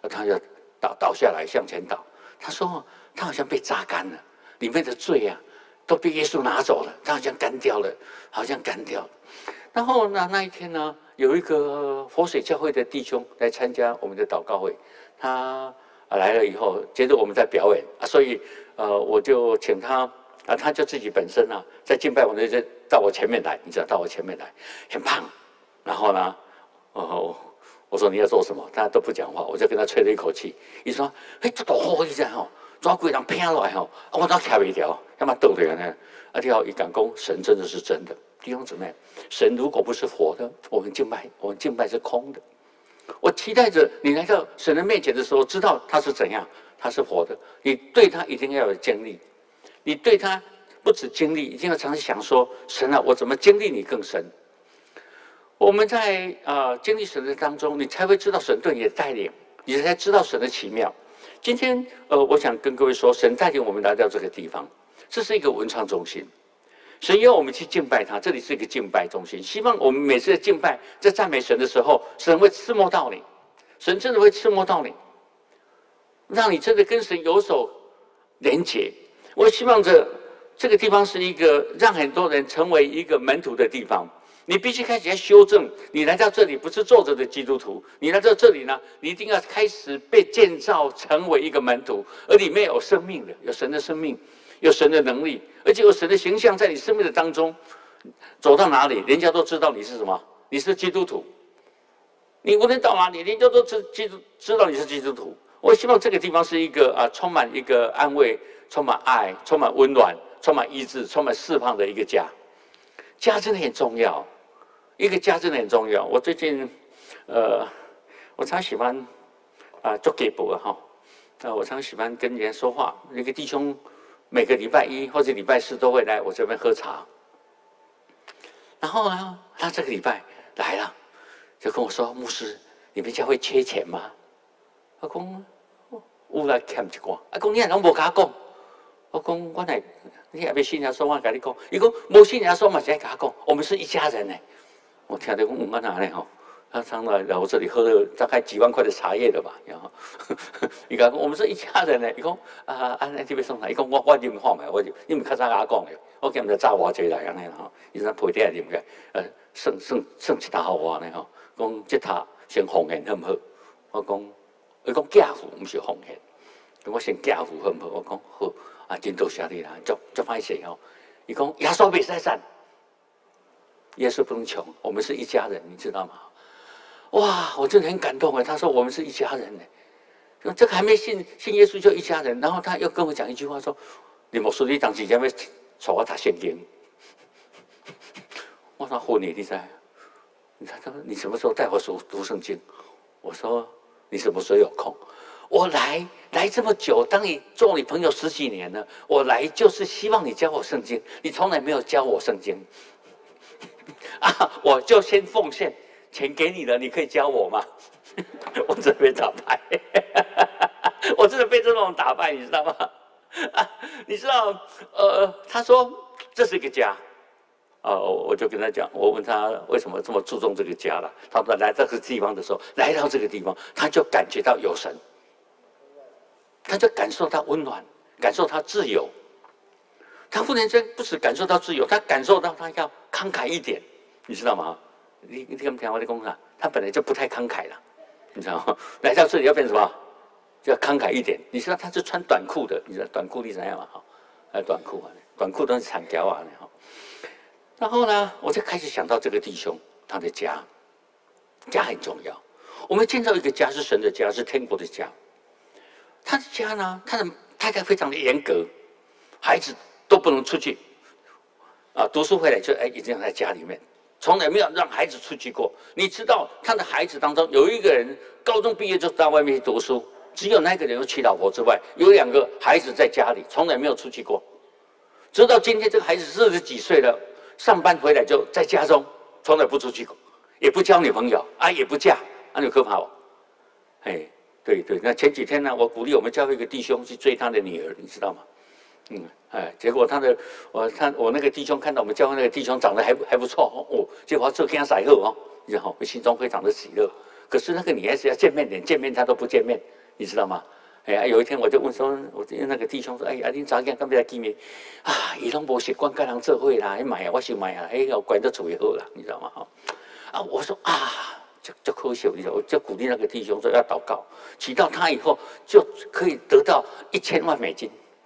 他就倒倒下来向前倒。他说他好像被榨干了，里面的罪啊都被耶稣拿走了，他好像干掉了，好像干掉了。然后呢，那一天呢，有一个活水教会的弟兄来参加我们的祷告会，他来了以后，接着我们在表演啊，所以呃，我就请他啊，他就自己本身啊，在敬拜我的就到我前面来，你知道，到我前面来，很胖，然后呢，哦，我说你要做什么，他都不讲话，我就跟他吹了一口气，伊说，嘿，这大火一下吼，抓鬼人拼落来吼，啊，我都徛袂掉，要么倒掉呢，啊，第二，伊讲讲神真的是真的。弟兄姊妹，神如果不是活的，我们敬拜，我们敬拜是空的。我期待着你来到神的面前的时候，知道他是怎样，他是活的。你对他一定要有经历，你对他不止经历，一定要常常想说：神啊，我怎么经历你更深？我们在呃经历神的当中，你才会知道神对你的带领，你才知道神的奇妙。今天呃，我想跟各位说，神带领我们来到这个地方，这是一个文创中心。神要我们去敬拜他，这里是一个敬拜中心。希望我们每次的敬拜，在赞美神的时候，神会刺摸到你，神真的会刺摸到你，让你真的跟神有所连结。我希望着这个地方是一个让很多人成为一个门徒的地方。你必须开始要修正，你来到这里不是坐着的基督徒，你来到这里呢，你一定要开始被建造成为一个门徒，而里面有生命的，有神的生命。有神的能力，而且有神的形象在你生命的当中，走到哪里，人家都知道你是什么，你是基督徒。你无论到哪里，人家都知基督知道你是基督徒。我希望这个地方是一个啊，充满一个安慰、充满爱、充满温暖、充满医治、充满释放的一个家。家真的很重要，一个家真的很重要。我最近，呃，我常喜欢啊做给博哈，啊，我常喜欢跟人家说话。那个弟兄。每个礼拜一或者礼拜四都会来我这边喝茶，然后呢，他这个礼拜来了，就跟我说：“牧师，你们教会缺钱吗？”我讲：“有来欠一寡。”啊，讲你拢无甲我讲，我讲我来，你也别信耶稣，我甲你讲。伊讲无信耶稣嘛，才甲我讲，我们是一家人呢。我听到讲有安那呢吼。他常来来我这里喝了大概几万块的茶叶了吧？然后，伊讲我们是一家人呢。伊讲啊，安尼这边送来，伊讲我我啉看卖，我就你们较早甲我讲的，我今日早偌济来安尼吼，伊说陪底来啉个，呃，算算算一沓互我呢吼，讲这沓先奉献好唔好？我讲，伊讲假付唔是奉献，我先假付好唔好？我讲好，啊，真多谢你啦，足足歹势吼。伊讲耶稣袂使散，耶稣不能穷，我们是一家人，你知道吗？哇，我真的很感动哎！他说我们是一家人呢，说这个还没信信耶稣就一家人，然后他又跟我讲一句话说：“你牧师你当时要要带我读圣经。”我说：“混你，你知？他说你什么时候带我读读圣经？”我说：“你什么时候有空？我来来这么久，当你做你朋友十几年了，我来就是希望你教我圣经，你从来没有教我圣经啊！我就先奉献。”钱给你了，你可以教我吗？我真的被打败，我真的被这种打败，你知道吗？啊，你知道，呃，他说这是一个家，啊，我就跟他讲，我问他为什么这么注重这个家了。他说来这个地方的时候，来到这个地方，他就感觉到有神，他就感受到温暖，感受到自由。他忽然间不止感受到自由，他感受到他要慷慨一点，你知道吗？你你跟听我的讲啥？他本来就不太慷慨了，你知道吗？来到这里要变什么？就要慷慨一点。你知道他是穿短裤的，你知道短裤你怎样嘛？哈，呃，短裤啊，短裤都是长条啊，哈。然后呢，我就开始想到这个弟兄，他的家，家很重要。我们建造一个家是神的家，是天国的家。他的家呢，他的太太非常的严格，孩子都不能出去，啊，读书回来就哎，一定要在家里面。从来没有让孩子出去过。你知道他的孩子当中有一个人高中毕业就到外面去读书，只有那个人有娶老婆之外，有两个孩子在家里，从来没有出去过。直到今天这个孩子四十几岁了，上班回来就在家中，从来不出去过，也不交女朋友啊，也不嫁，啊，有可怕哦。哎，对对，那前几天呢，我鼓励我们教会一个弟兄去追他的女儿，你知道吗？嗯，哎，结果他的我看我那个弟兄看到我们教会那个弟兄长得还还不错哦，结果做跟他赛后哦，然后我心中非常的喜乐。 可是那个女孩子要见面，连见面她都不见面，你知道吗？哎呀，有一天我就问说，我那个弟兄说，哎呀，你早间干不来见面？啊，伊拢无习惯跟人做伙啦，哎买啊，我想买啊，哎，我关到厝也好啦，你知道吗？哈，啊，我说啊，就就可惜，你知道，我就鼓励那个弟兄说要祷告，祈祷他以后就可以得到一千万美金。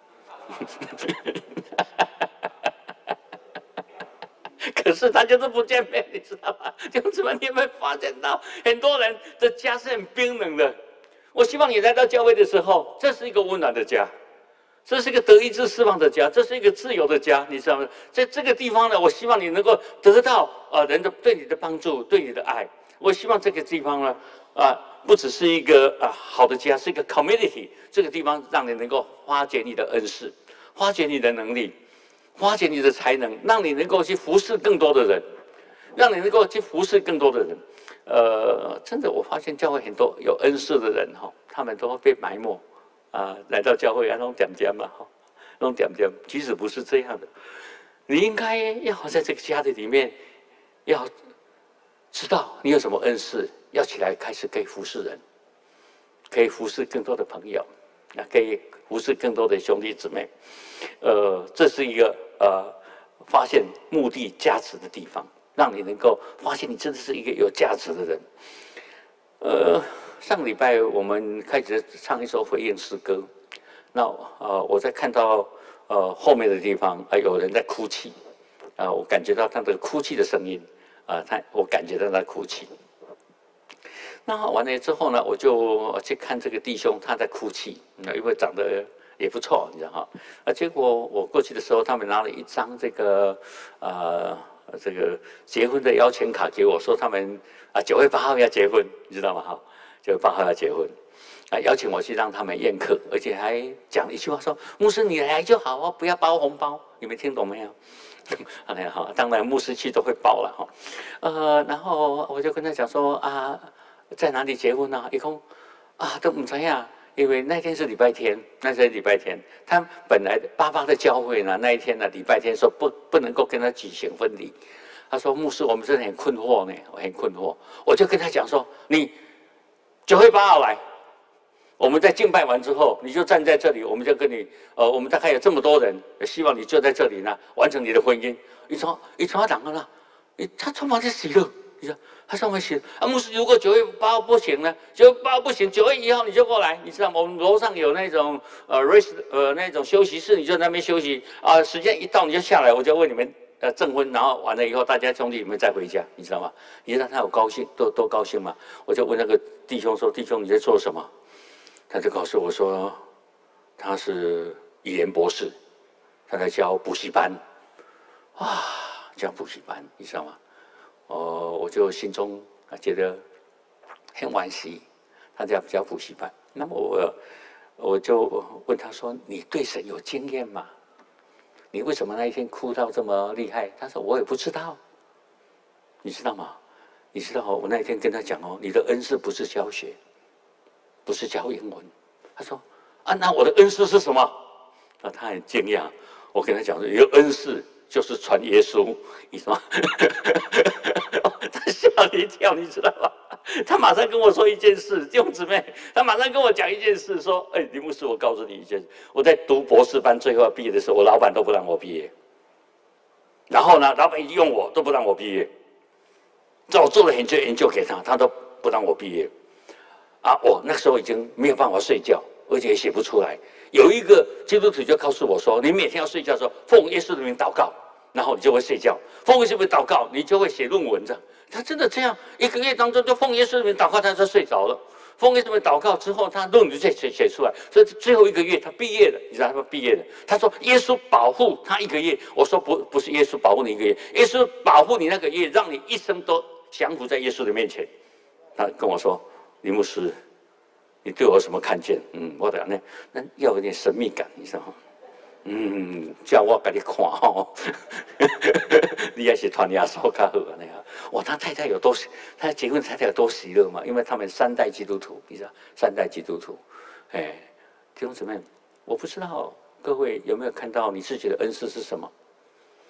可是他就是不见面，你知道吗？弟兄姊妹，你有没有发现到很多人的家是很冰冷的？我希望你来到教会的时候，这是一个温暖的家，这是一个得医治释放的家，这是一个自由的家，你知道吗？在这个地方呢，我希望你能够得到呃人的对你的帮助，对你的爱。我希望这个地方呢，啊、呃，不只是一个啊、呃、好的家，是一个 community。这个地方让你能够发掘你的恩赐，发掘你的能力，发掘你的才能，让你能够去服侍更多的人，让你能够去服侍更多的人。呃，真的，我发现教会很多有恩赐的人哈，他们都会被埋没啊、呃。来到教会啊，弄点点嘛哈，弄点点。其实不是这样的，你应该要在这个家的里面，要知道你有什么恩赐，要起来开始可以服侍人，可以服侍更多的朋友，啊，可以服侍更多的兄弟姊妹。呃，这是一个呃发现目的价值的地方。让你能够发现你真的是一个有价值的人。呃，上礼拜我们开始唱一首回应诗歌，那呃我在看到呃后面的地方啊、呃、有人在哭泣，啊、呃、我感觉到他的哭泣的声音，啊、呃、他我感觉到他哭泣。那完了之后呢，我就去看这个弟兄他在哭泣，因为长得也不错，你知道哈。啊，结果我过去的时候，他们拿了一张这个呃。这个结婚的邀请卡给我，说他们啊九月八号要结婚，你知道吗？哈，九月八号要结婚，啊邀请我去让他们宴客，而且还讲了一句话说：“牧师你来就好哦，不要包红包。”你们听懂没有？哎呀哈，当然牧师去都会包了哈。呃，然后我就跟他讲说啊，在哪里结婚啊？一共啊都不知道。因为那天是礼拜天，那是礼拜天，他本来八八的教会呢，那一天呢，礼拜天说不不能够跟他举行婚礼。他说牧师，我们真的很困惑呢，我很困惑。我就跟他讲说，你九月八号来，我们在敬拜完之后，你就站在这里，我们就跟你，呃，我们大概有这么多人，希望你就在这里呢，完成你的婚姻。一从一从他讲了，他充满着喜乐。你说他上面写啊，牧师，如果九月八号不行呢？九月八号不行，九月一号你就过来。你知道吗？我们楼上有那种呃 rest 呃那种休息室，你就在那边休息啊、呃。时间一到你就下来，我就为你们呃证婚，然后完了以后大家兄弟你们再回家，你知道吗？你知道他有高兴多多高兴吗？我就问那个弟兄说：“弟兄你在做什么？”他就告诉我说：“他是语言博士，他在教补习班啊，教补习班，你知道吗？”哦，我就心中啊觉得很惋惜，他在教补习班。那么我我就问他说：“你对神有经验吗？你为什么那一天哭到这么厉害？”他说：“我也不知道。”你知道吗？你知道我那一天跟他讲哦，你的恩赐不是教学，不是教英文。他说：“啊，那我的恩赐是什么？”啊，他很惊讶。我跟他讲说：“你的恩赐就是传耶稣。”你说。他吓了一跳，你知道吗？他马上跟我说一件事，弟兄姊妹，他马上跟我讲一件事，说：“哎，李牧师，我告诉你一件事，我在读博士班最后要毕业的时候，我老板都不让我毕业。然后呢，老板一用我都不让我毕业，叫我做了很多研究给他，他都不让我毕业。啊，我那时候已经没有办法睡觉，而且也写不出来。有一个基督徒就告诉我说：你每天要睡觉的时候，奉耶稣的名祷告。”然后你就会睡觉，奉耶稣的祷告，你就会写论文的。他真的这样，一个月当中就奉耶稣的祷告，他就睡着了。奉耶稣的祷告之后，他论文就写写出来。所以最后一个月他毕业了，你知道他毕业了。他说耶稣保护他一个月，我说不不是耶稣保护你一个月，耶稣保护你那个月，让你一生都降服在耶稣的面前。他跟我说，李牧师，你对我有什么看见？嗯，我讲那那要有点神秘感，你知道吗？嗯，叫我给你看哦，你也是传耶稣较好那样。哇，他太太有多喜，他结婚太太有多喜乐嘛？因为他们三代基督徒，你知道，三代基督徒。哎，弟兄姊妹，我不知道各位有没有看到你自己的恩赐是什么？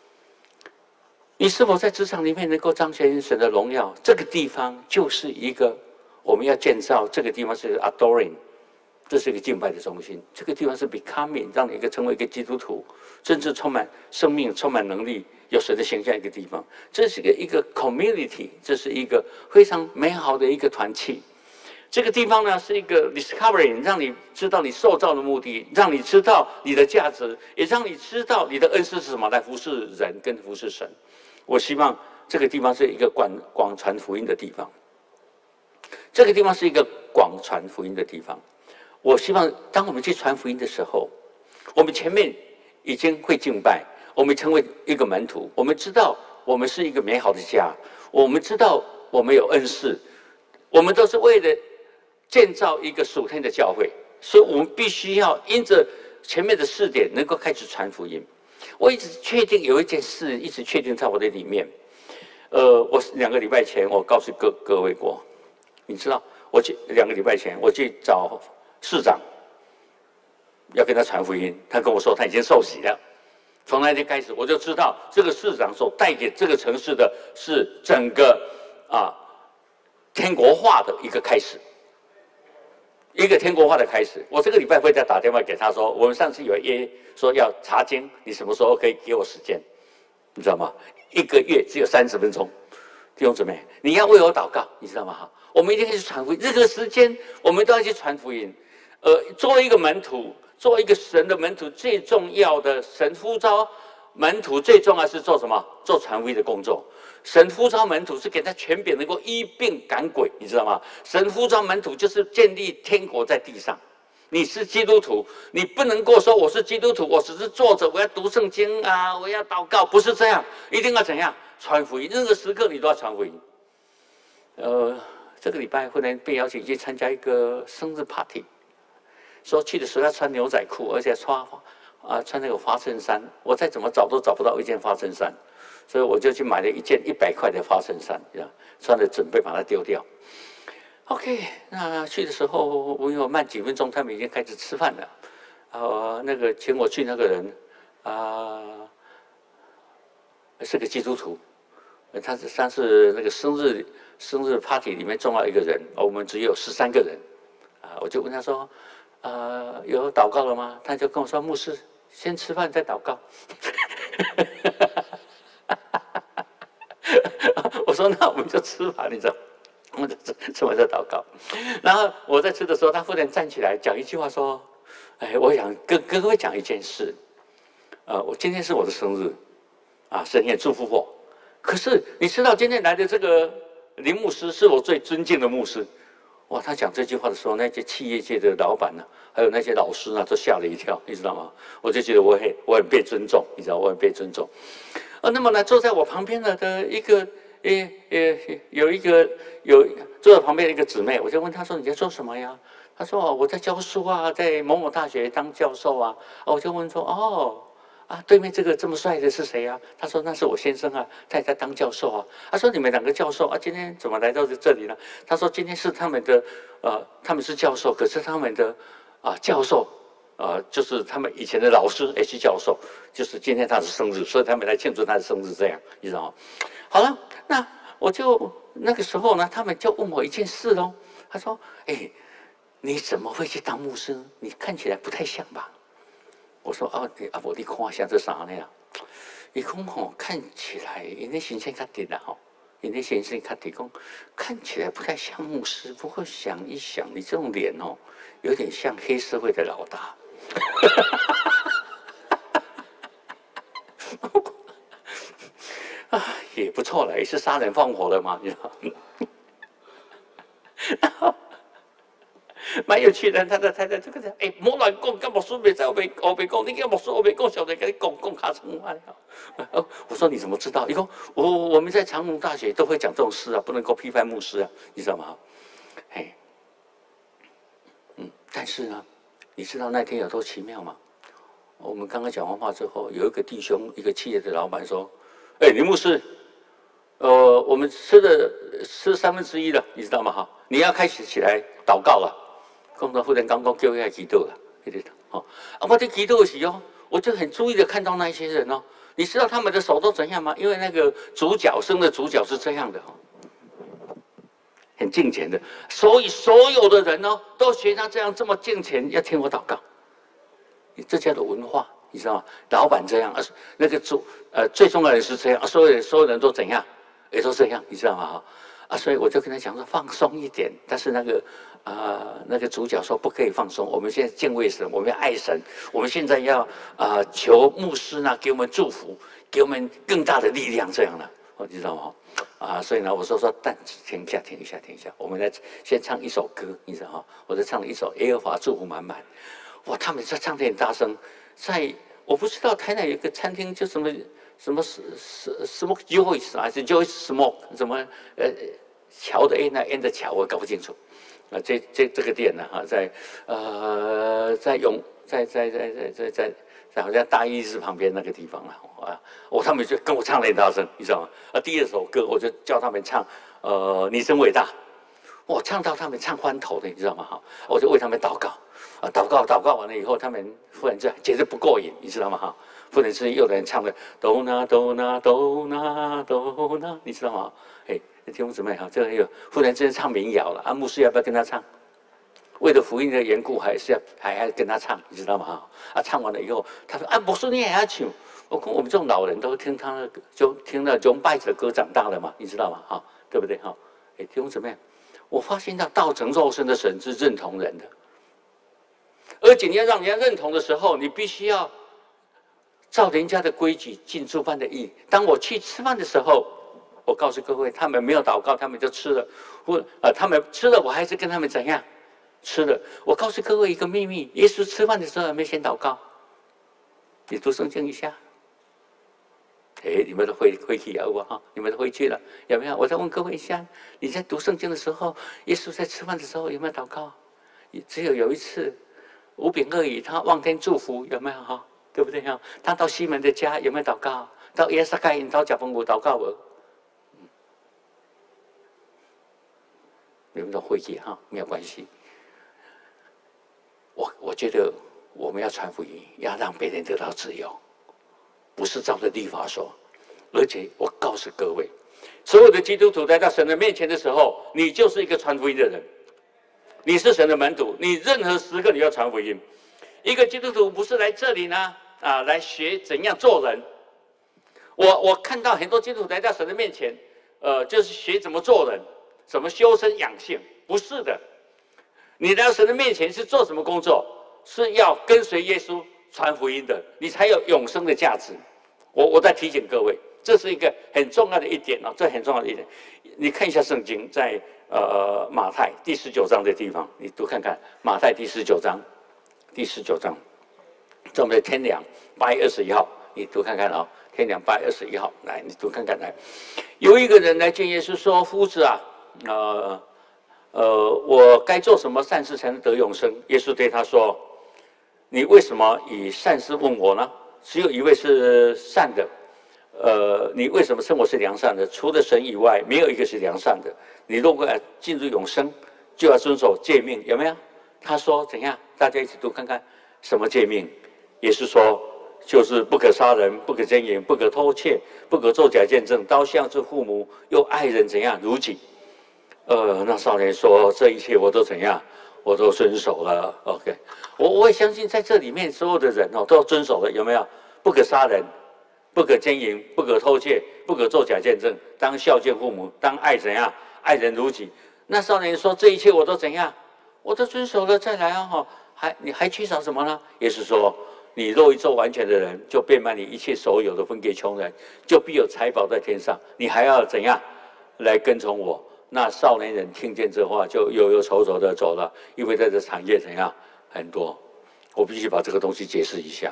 你是否在职场里面能够彰显神的荣耀？这个地方就是一个我们要建造这个地方是 adoring， 这是一个敬拜的中心。这个地方是 becoming， 让你一个成为一个基督徒，真正充满生命、充满能力、有神的形象一个地方。这是一个一个 community， 这是一个非常美好的一个团契。这个地方呢是一个 discovery， 让你知道你受造的目的，让你知道你的价值，也让你知道你的恩赐是什么，来服侍人跟服侍神。我希望这个地方是一个广广传福音的地方。这个地方是一个广传福音的地方。我希望当我们去传福音的时候，我们前面已经会敬拜，我们成为一个门徒，我们知道我们是一个美好的家，我们知道我们有恩赐，我们都是为了建造一个属天的教会，所以我们必须要因着前面的四点能够开始传福音。我一直确定有一件事，一直确定在我的里面。呃，我两个礼拜前我告诉各各位过，你知道，我去两个礼拜前我去找市长，要跟他传福音，他跟我说他已经受洗了。从那天开始，我就知道这个市长所带给这个城市的是整个啊天国化的一个开始。一个天国化的开始。我这个礼拜会再打电话给他说，我们上次有约说要查经，你什么时候可以给我时间？你知道吗？一个月只有三十分钟，弟兄姊妹，你要为我祷告，你知道吗？我们一定要去传福音，这个时间我们都要去传福音。呃，作为一个门徒，作为一个神的门徒，最重要的神呼召门徒最重要是做什么？做传福音的工作。神呼召门徒是给他权柄，能够医病赶鬼，你知道吗？神呼召门徒就是建立天国在地上。你是基督徒，你不能够说我是基督徒，我只是坐着，我要读圣经啊，我要祷告，不是这样，一定要怎样传福音？任何时刻你都要传福音。呃，这个礼拜忽然被邀请去参加一个生日 party， 说去的时候要穿牛仔裤，而且穿啊穿那个花衬衫，我再怎么找都找不到一件花衬衫。所以我就去买了一件一百块的花衬衫，穿着准备把它丢掉。OK， 那去的时候我有慢几分钟，他们已经开始吃饭了。呃，那个请我去那个人啊、呃，是个基督徒，他是他是那个生日生日 party 里面重要一个人，我们只有十三个人啊、呃，我就问他说，呃，有祷告了吗？他就跟我说，牧师先吃饭再祷告。我说那我们就吃吧，你知道，我们就吃吃完再祷告。然后我在吃的时候，他忽然站起来讲一句话说：“哎，我想跟跟各位讲一件事，呃，我今天是我的生日，啊，神也祝福我。可是你知道今天来的这个林牧师是我最尊敬的牧师。”哇，他讲这句话的时候，那些企业界的老板呢、啊，还有那些老师呢、啊，都吓了一跳，你知道吗？我就觉得我很我很被尊重，你知道，我很被尊重。啊，那么呢，坐在我旁边的的一个，呃呃，有一个有坐在旁边的一个姊妹，我就问她说：“你在做什么呀？”她说：“哦，我在教书啊，在某某大学当教授啊。”我就问说：“哦，啊，对面这个这么帅的是谁啊？”他说：“那是我先生啊，他也在当教授啊。”他说：“你们两个教授啊，今天怎么来到这里呢？”他说：“今天是他们的，呃，他们是教授，可是他们的啊、呃、教授。”呃，就是他们以前的老师也是教授，就是今天他的生日，所以他们来庆祝他的生日，这样，你知道吗？好了，那我就那个时候呢，他们就问我一件事喽。他说：“哎，你怎么会去当牧师？你看起来不太像吧？”我说：“哦，你啊，我你看像这啥呢呀？伊讲吼，看起来因那形象较低啦吼，因那形象较低，讲看起来不太像牧师。不过想一想，你这种脸哦，有点像黑社会的老大。”啊，也不错了，也是杀人放火的嘛，你知道。蛮有趣的，他的太太这个讲，哎，莫乱讲，跟牧师别在后边后边讲，你跟牧师后边讲，小的跟你讲讲卡成话了。我说你怎么知道？一个我我们在长隆大学都会讲这种事啊，不能够批判牧师啊，你知道吗？哎，嗯，但是呢，你知道那天有多奇妙吗？我们刚刚讲完话之后，有一个弟兄，一个企业的老板说：“哎，林牧师，呃，我们吃的吃三分之一了，你知道吗？哈，你要开始起来祷告了。”共同夫人刚刚叫我祈祷了，对对的，哦，啊，我在祈祷的时候，我就很注意的看到那些人哦，你知道他们的手都怎样吗？因为那个主角生的主角是这样的哦，很很敬虔的，所以所有的人哦，都学他这样这么敬虔，要听我祷告。这叫做文化，你知道吗？老板这样，啊，那个主呃最重要的是这样，啊，所有人所有人都怎样，也都这样，你知道吗？啊，所以我就跟他讲说放松一点，但是那个呃那个主角说不可以放松，我们现在敬畏神，我们要爱神，我们现在要啊、呃、求牧师呢给我们祝福，给我们更大的力量，这样的，哦，你知道吗？啊，所以呢，我说说，但停一下，停一下，停一下，我们来先唱一首歌，你知道吗？我就唱了一首《耶和华祝福满满》。哇，他们在唱得很大声，在我不知道台南有一个餐厅叫什么什么什什什么 Joyce 还是 Joyce Smoke 什么呃桥的 A 那 N 的桥我搞不清楚啊，这这这个店呢哈，在呃在永在在在在在在在好像大义寺旁边那个地方了啊，我他们就跟我唱得很大声，你知道吗？啊，第二首歌我就叫他们唱呃你真伟大，我唱到他们唱欢头的，你知道吗？哈，我就为他们祷告。啊，祷告祷告完了以后，他们忽然间简直不过瘾，你知道吗？哈，忽然之间又有人唱了哆那哆那哆那哆那，你知道吗？哎，弟兄姊妹哈，这个有忽然之间唱民谣了啊，牧师要不要跟他唱？为了福音的缘故，还是要还要跟他唱，你知道吗？哈，啊，唱完了以后，他说啊，牧师你也要唱。我我们这种老人都听他的，就听了崇拜者歌长大的嘛，你知道吗？哈，对不对？哈，哎，弟兄姊妹，我发现到道成肉身的神是认同人的。而且你要让人家认同的时候，你必须要照人家的规矩尽诸般的义。当我去吃饭的时候，我告诉各位，他们没有祷告，他们就吃了，或呃，他们吃了，我还是跟他们怎样吃了。我告诉各位一个秘密：耶稣吃饭的时候没先祷告。你读圣经一下，哎，你们都回回去了哈，你们都回去了，有没有？我再问各位一下，你在读圣经的时候，耶稣在吃饭的时候有没有祷告？只有有一次。五饼二鱼，他望天祝福，有没有哈？对不对哈？他到西门的家有没有祷告？到耶撒盖因到贾丰谷祷告了？嗯，你们都会去哈，没有关系。我我觉得我们要传福音，要让别人得到自由，不是照着律法说。而且我告诉各位，所有的基督徒来到神的面前的时候，你就是一个传福音的人。你是神的门徒，你任何时刻你要传福音。一个基督徒不是来这里呢啊来学怎样做人。我我看到很多基督徒来到神的面前，呃，就是学怎么做人，怎么修身养性，不是的。你来到神的面前是做什么工作？是要跟随耶稣传福音的，你才有永生的价值。我我在提醒各位，这是一个很重要的一点哦，这很重要的一点。你看一下圣经，在。呃，马太第十九章的地方，你读看看。马太第十九章，第十九章，这我们的天良八月二十一号，你读看看啊、哦。天良八月二十一号，来，你读看看来。有一个人来见耶稣说：“夫子啊，呃呃，我该做什么善事才能得永生？”耶稣对他说：“你为什么以善事问我呢？只有一位是善的。呃，你为什么称我是良善的？除了神以外，没有一个是良善的。你如果要进入永生，就要遵守诫命，有没有？”他说怎样？大家一起读看看，什么诫命？也是说，就是不可杀人，不可奸淫，不可偷窃，不可作假见证，当孝敬父母，又爱人怎样如己。呃，那少年说：“这一切我都怎样？我都遵守了。” OK， 我我也相信在这里面所有的人哦，都遵守了，有没有？不可杀人。不可奸淫，不可偷窃，不可作假见证，当孝敬父母，当爱怎样？爱人如己。那少年说：“这一切我都怎样？我都遵守了，再来啊！哈，还你还缺少什么呢？”也是说，你若一做完全的人，就变卖你一切所有的分给穷人，就必有财宝在天上。你还要怎样来跟从我？那少年人听见这话，就忧忧愁愁的走了，因为在这产业怎样很多。我必须把这个东西解释一下。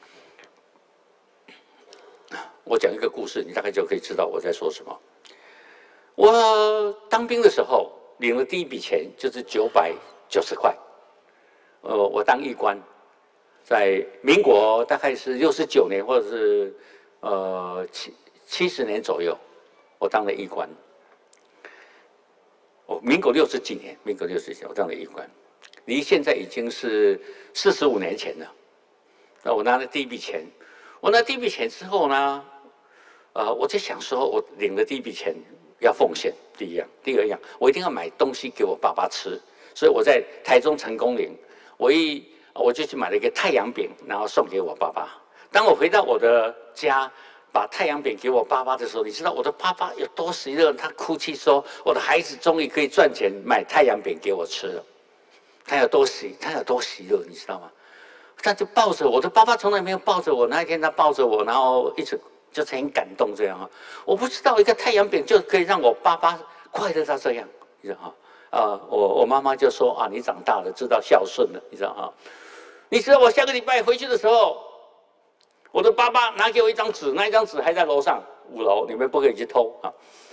我讲一个故事，你大概就可以知道我在说什么。我当兵的时候领了第一笔钱就是九百九十块，呃，我当役官，在民国大概是六十九年或者是呃七七十年左右，我当了役官。我民国六十几年，民国六十几年我当了役官，离现在已经是四十五年前了。那我拿了第一笔钱，我拿第一笔钱之后呢？呃，我在想说，我领了第一笔钱， 要奉献，第一样。第二样，我一定要买东西给我爸爸吃。所以我在台中成功岭，我一我就去买了一个太阳饼，然后送给我爸爸。当我回到我的家，把太阳饼给我爸爸的时候，你知道我的爸爸有多喜乐？他哭泣说：“我的孩子终于可以赚钱买太阳饼给我吃了。”他有多喜，他有多喜乐，你知道吗？他就抱着我的爸爸，从来没有抱着我。那一天他抱着我，然后一直就是很感动这样啊。我不知道一个太阳饼就可以让我爸爸快乐到这样，你知道吗？啊，我我妈妈就说啊，你长大了，知道孝顺了，你知道哈？你知道我下个礼拜回去的时候，我的爸爸拿给我一张纸，那一张纸还在楼上五楼，你们不可以去偷啊。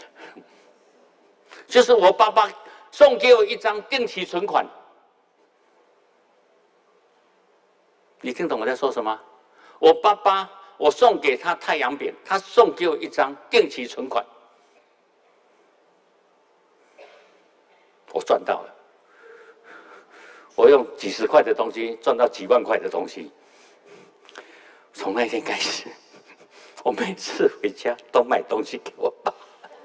就是我爸爸送给我一张定期存款，你听懂我在说什么？我爸爸，我送给他太阳饼，他送给我一张定期存款。我赚到了，我用几十块的东西赚到几万块的东西。从那一天开始，我每次回家都买东西给我爸。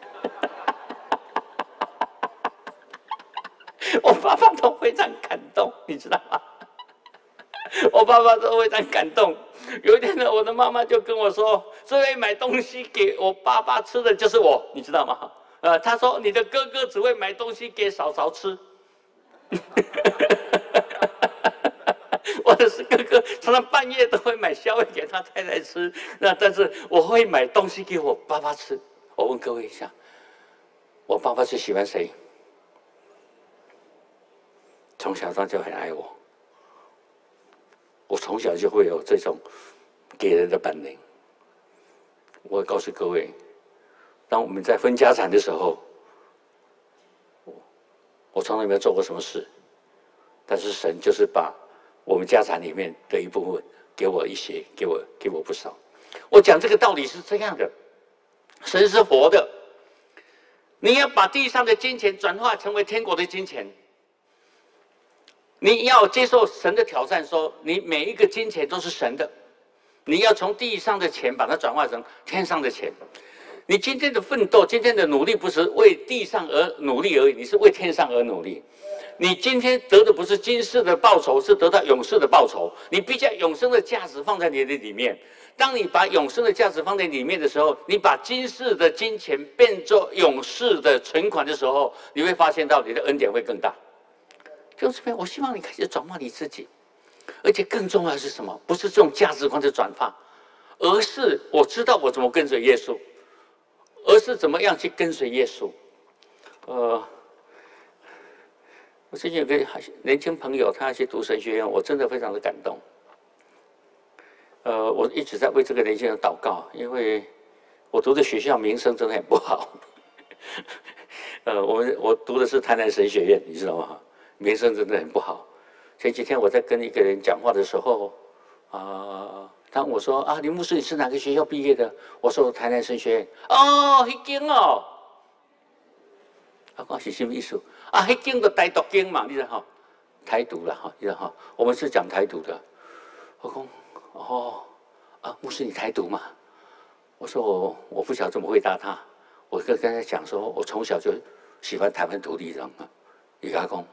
我爸爸都非常感动，你知道吗？我爸爸都非常感动。有一天呢，我的妈妈就跟我说：“所以买东西给我爸爸吃的就是我，你知道吗？”呃，他说你的哥哥只会买东西给嫂嫂吃，我的哥哥常常半夜都会买宵夜给他太太吃，那但是我会买东西给我爸爸吃。我问各位一下，我爸爸最喜欢谁？从小他就很爱我，我从小就会有这种给人的本领。我告诉各位。当我们在分家产的时候，我从来没有做过什么事，但是神就是把我们家产里面的一部分给我一些，给我给我不少。我讲这个道理是这样的：神是活的，你要把地上的金钱转化成为天国的金钱。你要接受神的挑战，说你每一个金钱都是神的，你要从地上的钱把它转化成天上的钱。你今天的奋斗，今天的努力，不是为地上而努力而已，你是为天上而努力。你今天得的不是今世的报酬，是得到永世的报酬。你必将永生的价值放在你的里面。当你把永生的价值放在里面的时候，你把今世的金钱变作永世的存款的时候，你会发现到你的恩典会更大。就是这边，我希望你开始转化你自己，而且更重要的是什么？不是这种价值观的转化，而是我知道我怎么跟随耶稣。而是怎么样去跟随耶稣？呃，我最近有个年轻朋友，他要去读神学院，我真的非常的感动。呃，我一直在为这个年轻人祷告，因为我读的学校名声真的很不好。呃，我们我读的是台南神学院，你知道吗？名声真的很不好。前几天我在跟一个人讲话的时候，啊、呃。当我说啊，林牧师，你是哪个学校毕业的？我说台南神学院。哦，那间哦。啊，我是什么意思？啊，那间的台独间嘛，你知道哈？台独了哈，你知道哈？我们是讲台独的。我说哦，啊，牧师你台独嘛？我说我我不晓得怎么回答他。我跟跟他讲说，我从小就喜欢台湾独立人啊。伊甲讲，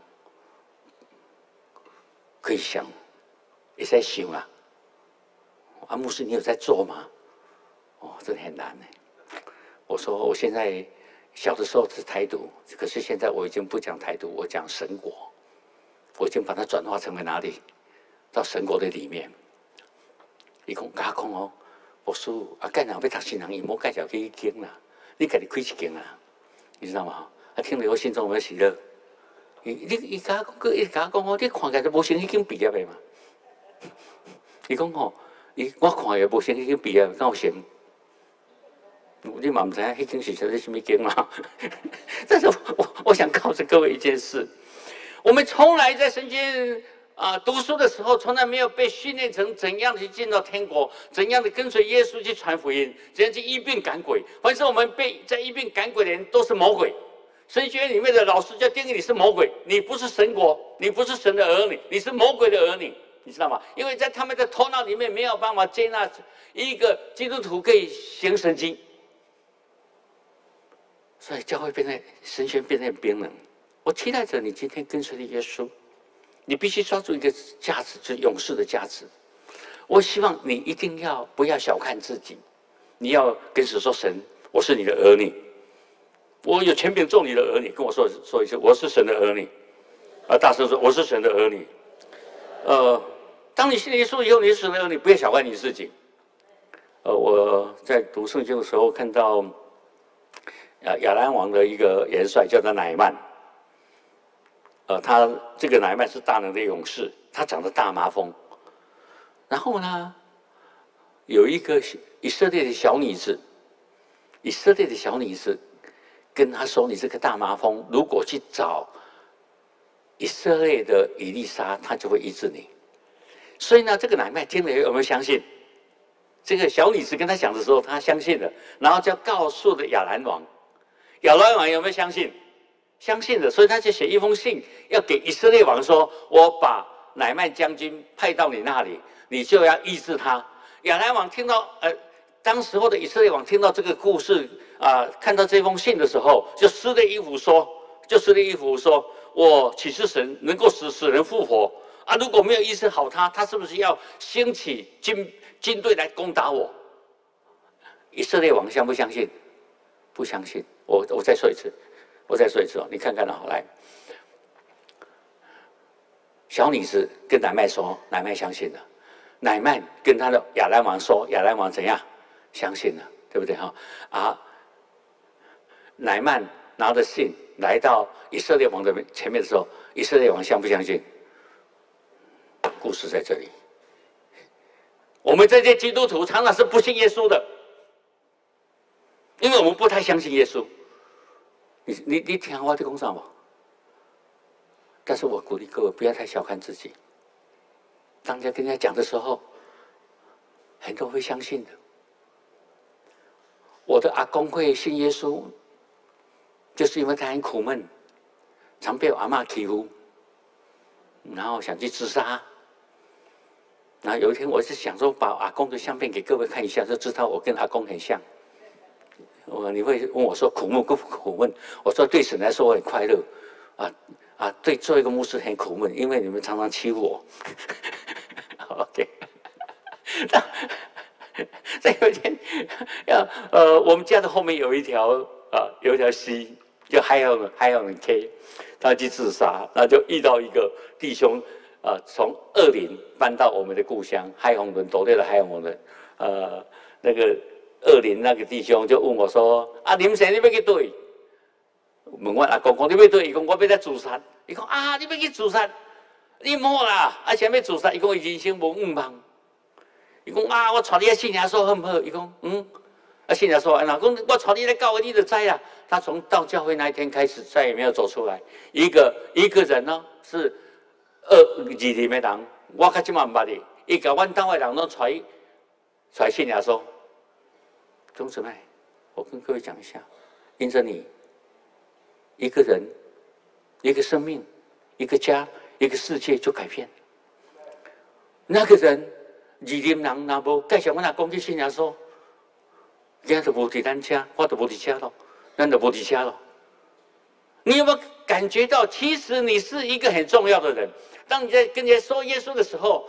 可以想，也在想啊。啊，牧师，你有在做吗？哦，真的很难呢。我说我现在小的时候是台独，可是现在我已经不讲台独，我讲神国，我已经把它转化成为哪里？到神国的里面。伊讲甲讲哦，牧师啊，干哪要读新人，伊莫介绍去一间啦，你家己开一间啦，你知道吗？啊，听了我心中有喜乐。伊你伊甲讲，佮伊甲讲哦，你看起来就无像迄间毕业的嘛。伊讲哦。我看也无像迄间毕业，敢有像？你嘛唔知影迄间是啥什么间嘛？但是我我想告诉各位一件事：我们从来在神学院啊读书的时候，从来没有被训练成怎样去进到天国，怎样的跟随耶稣去传福音，怎样去医病赶鬼。凡是我们被在医病赶鬼的人，都是魔鬼。神学院里面的老师就定义你是魔鬼，你不是神国，你不是神的儿女，你是魔鬼的儿女。你知道吗？因为在他们的头脑里面没有办法接纳一个基督徒可以行神迹， 所以教会变得神学变得很冰冷。我期待着你今天跟随的耶稣，你必须抓住一个价值，就是勇士的价值。我希望你一定要不要小看自己，你要跟神说：“神，我是你的儿女，我有权柄做你的儿女。”跟我说说一次，我是神的儿女。啊，大声说：“我是神的儿女。”呃，当你信耶稣以后，你是神的儿女，不要小看你自己。呃，我在读圣经的时候看到，啊，亚兰王的一个元帅叫做乃曼。呃，他这个乃曼是大能的勇士，他长得大麻风。然后呢，有一个以色列的小女子，以色列的小女子跟他说：“你这个大麻风，如果去找以色列的以利沙，他就会医治你。”所以呢，这个乃曼听了有没有相信？这个小女子跟他讲的时候，他相信了，然后就告诉了亚兰王。亚兰王有没有相信？相信了，所以他就写一封信，要给以色列王说：“我把乃曼将军派到你那里，你就要医治他。”亚兰王听到，呃，当时候的以色列王听到这个故事啊、呃，看到这封信的时候，就撕了衣服说：“就撕了衣服说，我岂是神能够使死人复活啊？如果没有医治好他，他是不是要兴起军军队来攻打我？”以色列王相不相信？不相信。我我再说一次，我再说一次哦，你看看啊，来，小女子跟乃曼说，乃曼相信了；乃曼跟他的亚兰王说，亚兰王怎样？相信了，对不对哈？啊，乃曼拿着信来到以色列王的前面的时候，以色列王相不相信？故事在这里。我们这些基督徒常常是不信耶稣的，因为我们不太相信耶稣。你你你听我在讲啥吗？但是我鼓励各位不要太小看自己。当人家跟人家讲的时候，很多会相信的。我的阿公会信耶稣，就是因为他很苦闷，常被我阿嬷欺负，然后想去自杀。然后有一天，我是想说把阿公的相片给各位看一下，就知道我跟阿公很像。我你会问我说苦闷不苦闷？我说对神来说我很快乐，啊啊，对做一个牧师很苦闷，因为你们常常欺负我。OK， 再有一天，要呃，我们家的后面有一条啊，有一条溪，叫海洋海洋 K， 他去自杀，然后就遇到一个弟兄。呃，从二林搬到我们的故乡海洪仑，斗内的海洪仑，呃，那个二林那个弟兄就问我说：“啊，林生，你要去对？”问我阿公讲：“你要对？”伊讲：“我要来自杀。”伊讲：“啊，你要去自杀？你唔好啦！啊，想要自杀？”伊讲：“伊人生无愿望。”伊讲：“啊，我带你来信耶稣好唔好？”伊讲：“嗯。”啊，信耶稣安那讲？我带你来教会，你就知啦。他从到教会那一天开始，再也没有走出来。一个一个人呢是。二二林的人，我较即嘛唔捌你，伊甲阮当的人拢带带信耶稣。弟兄姊妹，我跟各位讲一下，因着你一个人、一个生命、一个家、一个世界就改变。那个人二林人若无介绍阮阿公去信耶稣，今仔就无伫咱家，我就无伫家咯，咱就无伫家咯。你有没有感觉到，其实你是一个很重要的人？当你在跟人家说耶稣的时候，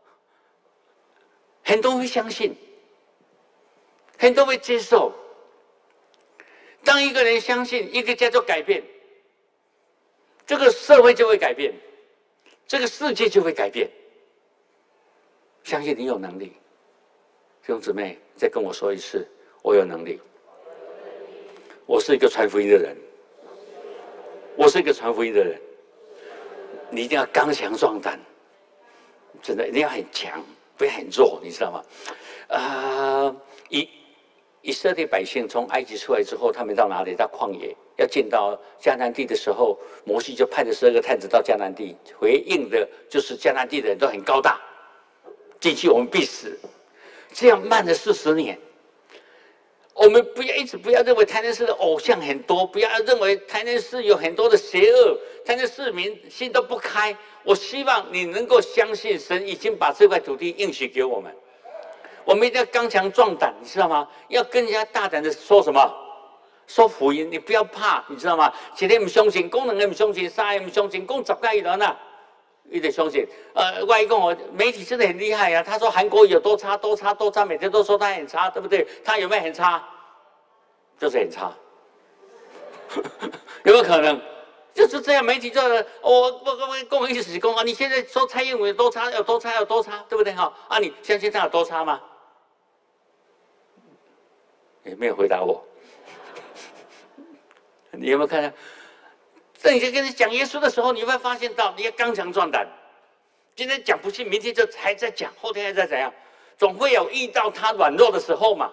很多人会相信，很多人会接受。当一个人相信，一个家就改变，这个社会就会改变，这个世界就会改变。相信你有能力，弟兄姊妹，再跟我说一次，我有能力，我是一个传福音的人。我是一个传福音的人，你一定要刚强壮胆，真的一定要很强，不要很弱，你知道吗？啊、呃，以以色列百姓从埃及出来之后，他们到哪里？到旷野，要进到迦南地的时候，摩西就派了十二个探子到迦南地，回应的就是迦南地的人都很高大，进去我们必死。这样慢了四十年。我们不要一直不要认为台南市的偶像很多，不要认为台南市有很多的邪恶，台南市民心都不开。我希望你能够相信神已经把这块土地应许给我们，我们一定要刚强壮胆，你知道吗？要更加大胆的说什么？ 说福音，你不要怕，你知道吗？一个唔相信，讲两个唔相信，三个唔相信，讲十个人啊，一直相信。呃，外公我媒体真的很厉害啊，他说韩国有多差多差多差，每天都说他很差，对不对？他有没有很差？就是很差，有没有可能？就是这样，媒体做的，我我我跟我一起讲啊，你现在说蔡英文有多差，有多差，有多差，对不对哈？啊，你相信他有多差吗？也没有回答我。你有没有看到？在你在跟你讲耶稣的时候，你会发现到你要刚强壮胆。今天讲不信，明天就还在讲，后天还在怎样？总会有遇到他软弱的时候嘛。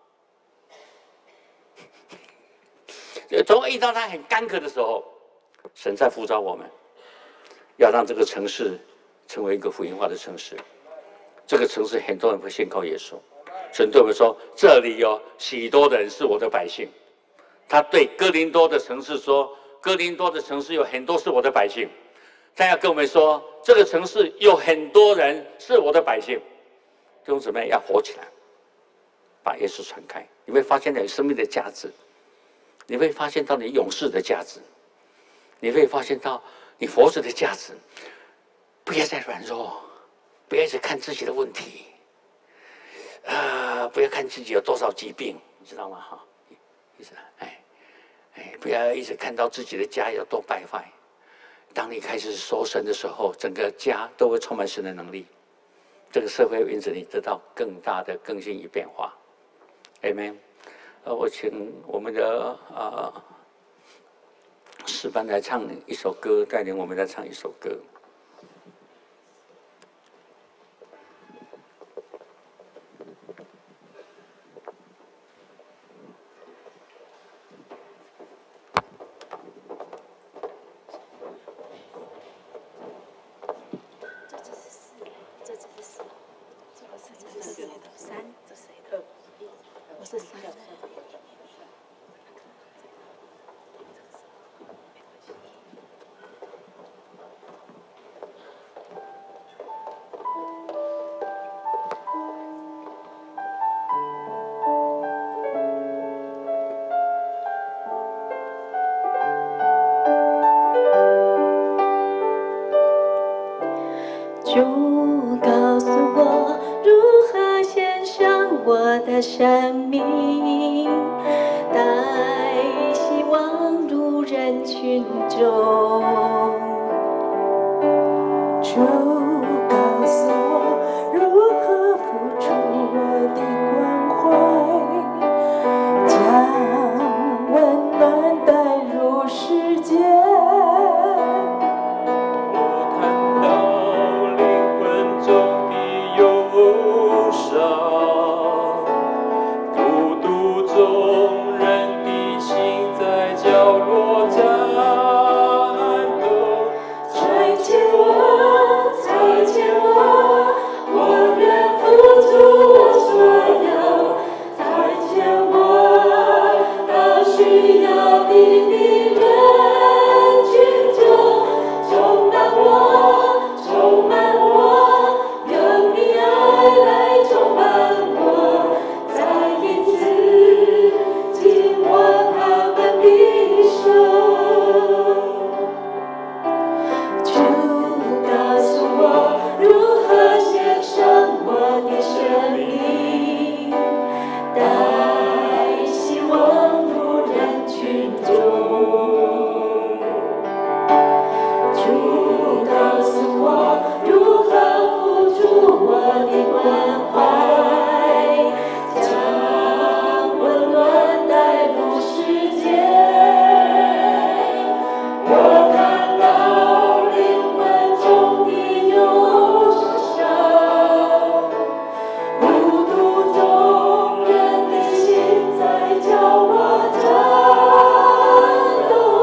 总会遇到他很干渴的时候。神在呼召我们，要让这个城市成为一个福音化的城市。这个城市很多人会信靠耶稣。神对我们说：“这里有许多人是我的百姓。”他对哥林多的城市说：“哥林多的城市有很多是我的百姓。”他要跟我们说：“这个城市有很多人是我的百姓。”弟兄姊妹要活起来，把耶稣传开。你会发现你生命的价值，你会发现到你勇士的价值。你会发现到你活着的价值，不要再软弱，不要一直看自己的问题，啊、呃，不要看自己有多少疾病，你知道吗？哈，一直哎哎，不要一直看到自己的家有多败坏。当你开始说神的时候，整个家都会充满神的能力，这个社会会因此你得到更大的更新与变化。Amen。呃，我请我们的呃。诗班来唱一首歌，带领我们来唱一首歌。 这只是四，这只是四，这个是这是谁的？三，这谁的？我是三。主告诉我如何献上我的生命，带希望入人群中。主告诉我如何付出我的关怀，将温暖带入世界。 我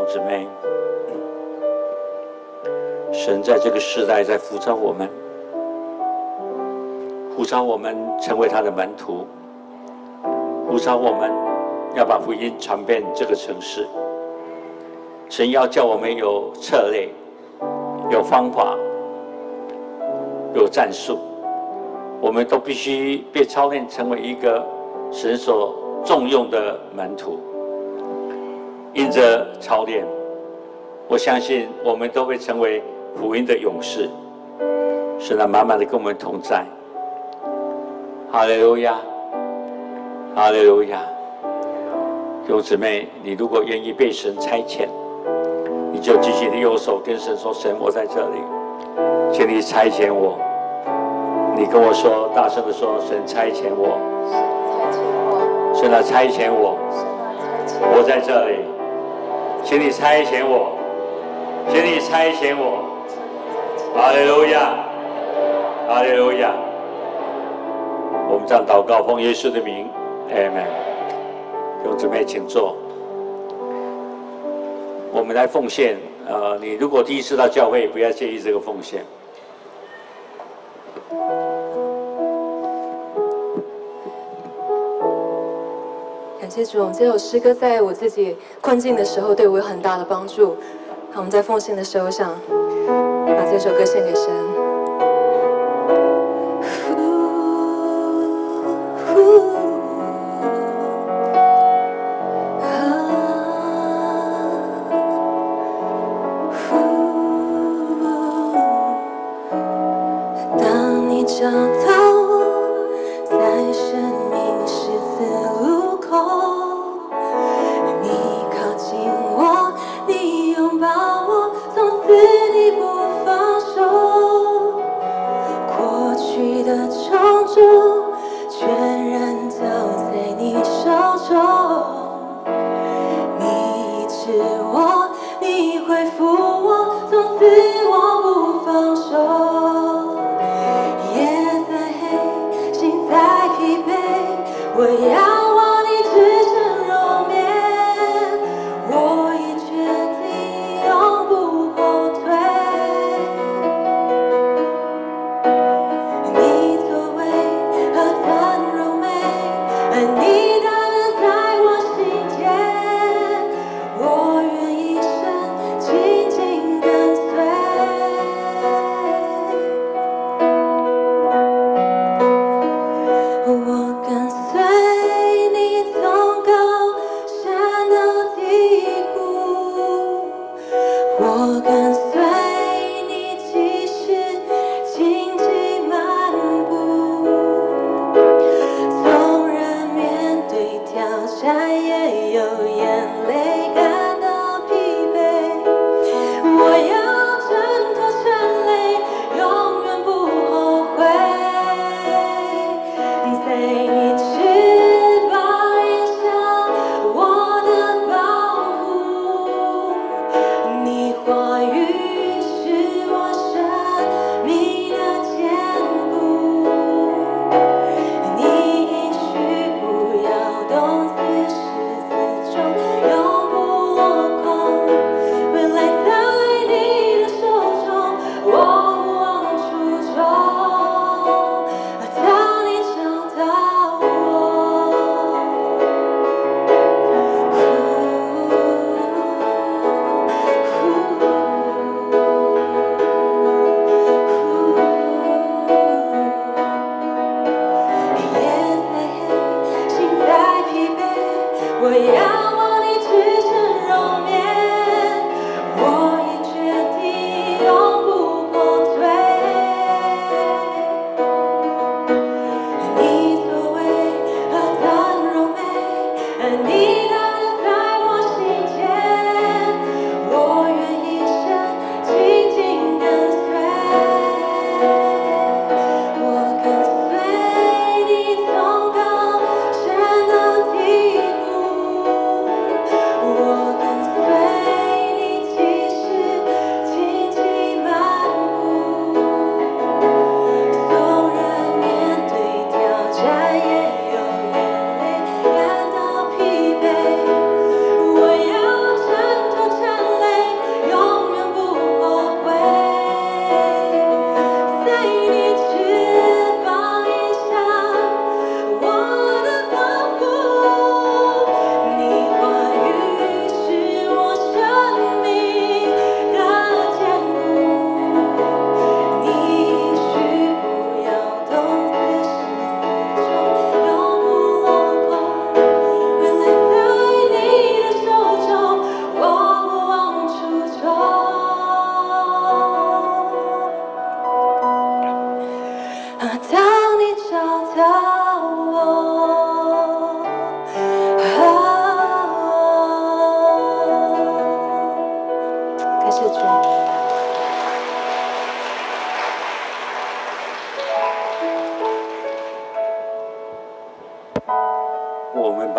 兄姊妹，神在这个时代在呼召我们，呼召我们成为他的门徒，呼召我们要把福音传遍这个城市。神要叫我们有策略、有方法、有战术，我们都必须被操练成为一个神所重用的门徒。因着操练，我相信我们都会成为福音的勇士。神啊，满满的跟我们同在。哈利路亚，哈利路亚。弟兄姊妹，你如果愿意被神差遣，你就举起你的右手跟神说：神，我在这里，请你差遣我。你跟我说，大声的说：神差遣我，神啊，差遣我，我在这里，请你差遣我，请你差遣我。哈利路亚，哈利路亚。我们这样祷告，奉耶稣的名 ，Amen。弟兄姊妹，请坐。我们来奉献。呃，你如果第一次到教会，不要介意这个奉献。 感谢主，这首诗歌在我自己困境的时候，对我有很大的帮助。好，我们在奉献的时候，想把这首歌献给神。当你找到我，在生命十字路口，你靠近我，你拥抱我，从此你不放手。过去的种种，全然交在你手中。你医治我，你恢复我，从此我不放手。夜再黑，心再疲惫，我仰望你至深入眠。我已决定永不后退。你作为何等柔美，你的人在我心间，我愿一生紧紧跟随。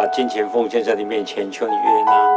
把金钱奉献在你面前，求你悦纳，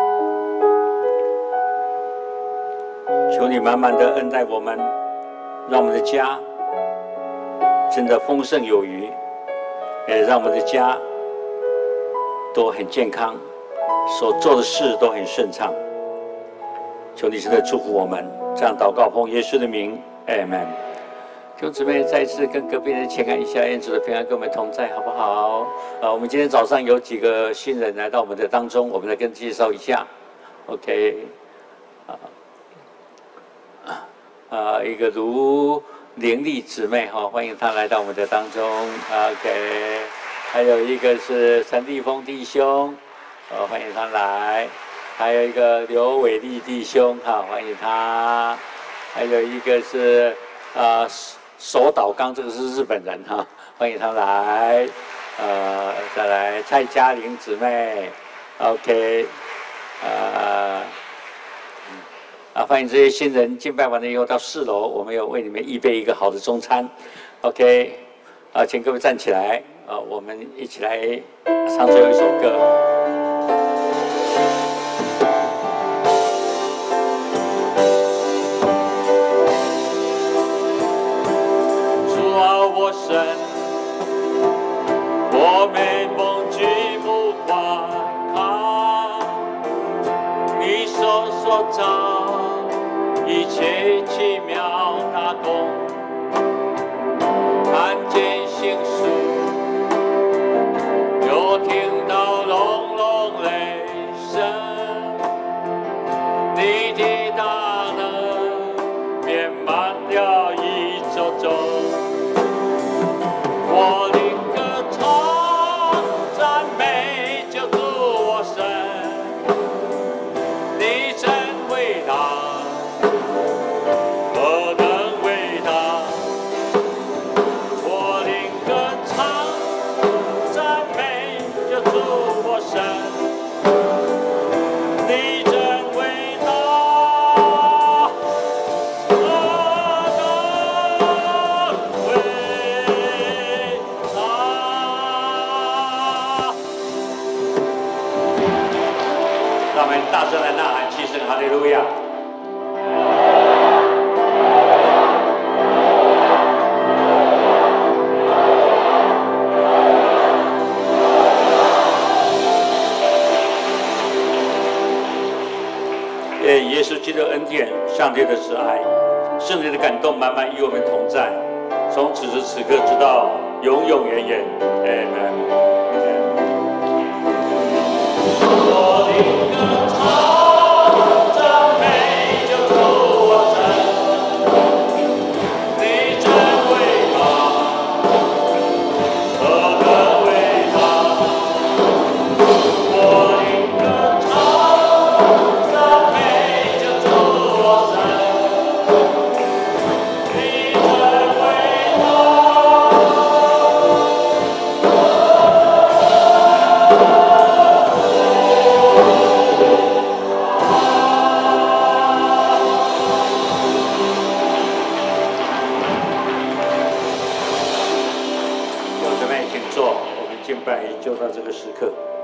求你满满的恩待我们，让我们的家真的丰盛有余，也让我们的家都很健康，所做的事都很顺畅。求你真的祝福我们，这样祷告奉耶稣的名 ，Amen。弟兄姊妹，再次跟隔壁人请看一下，愿主的平安跟我们同在，好不好？呃，我们今天早上有几个新人来到我们的当中，我们来跟介绍一下。OK， 啊，啊，一个卢玲丽姊妹哈，欢迎她来到我们的当中。OK， 还有一个是陈立峰弟兄，呃，欢迎他来。还有一个刘伟立弟兄，哈，欢迎他。还有一个是呃。手岛刚，这个是日本人哈，欢迎他来。呃，再来蔡嘉玲姊妹 ，OK， 呃，啊，欢迎这些新人敬拜完了以后到四楼，我们有为你们预备一个好的中餐 ，OK， 啊，请各位站起来，啊，我们一起来唱最后一首歌。 我神，我每逢举目观看，你手所造一切奇妙大功，看见星宿，又听到隆隆雷声，你的大能遍满了宇宙中。我的歌唱赞美救主我神，你真伟大，何等伟大！我的歌唱赞美救主我神，你真伟大。 让我们大声来呐喊七声哈利路亚！愿耶稣基督的恩典、上帝的慈爱、圣灵的感动满满与我们同在，从此时此刻直到永永远远。Amen。 我的歌唱赞美救主我神，你真伟大，何等伟大！我的歌唱赞美救主我神，你真伟大。 敬拜就到这个时刻。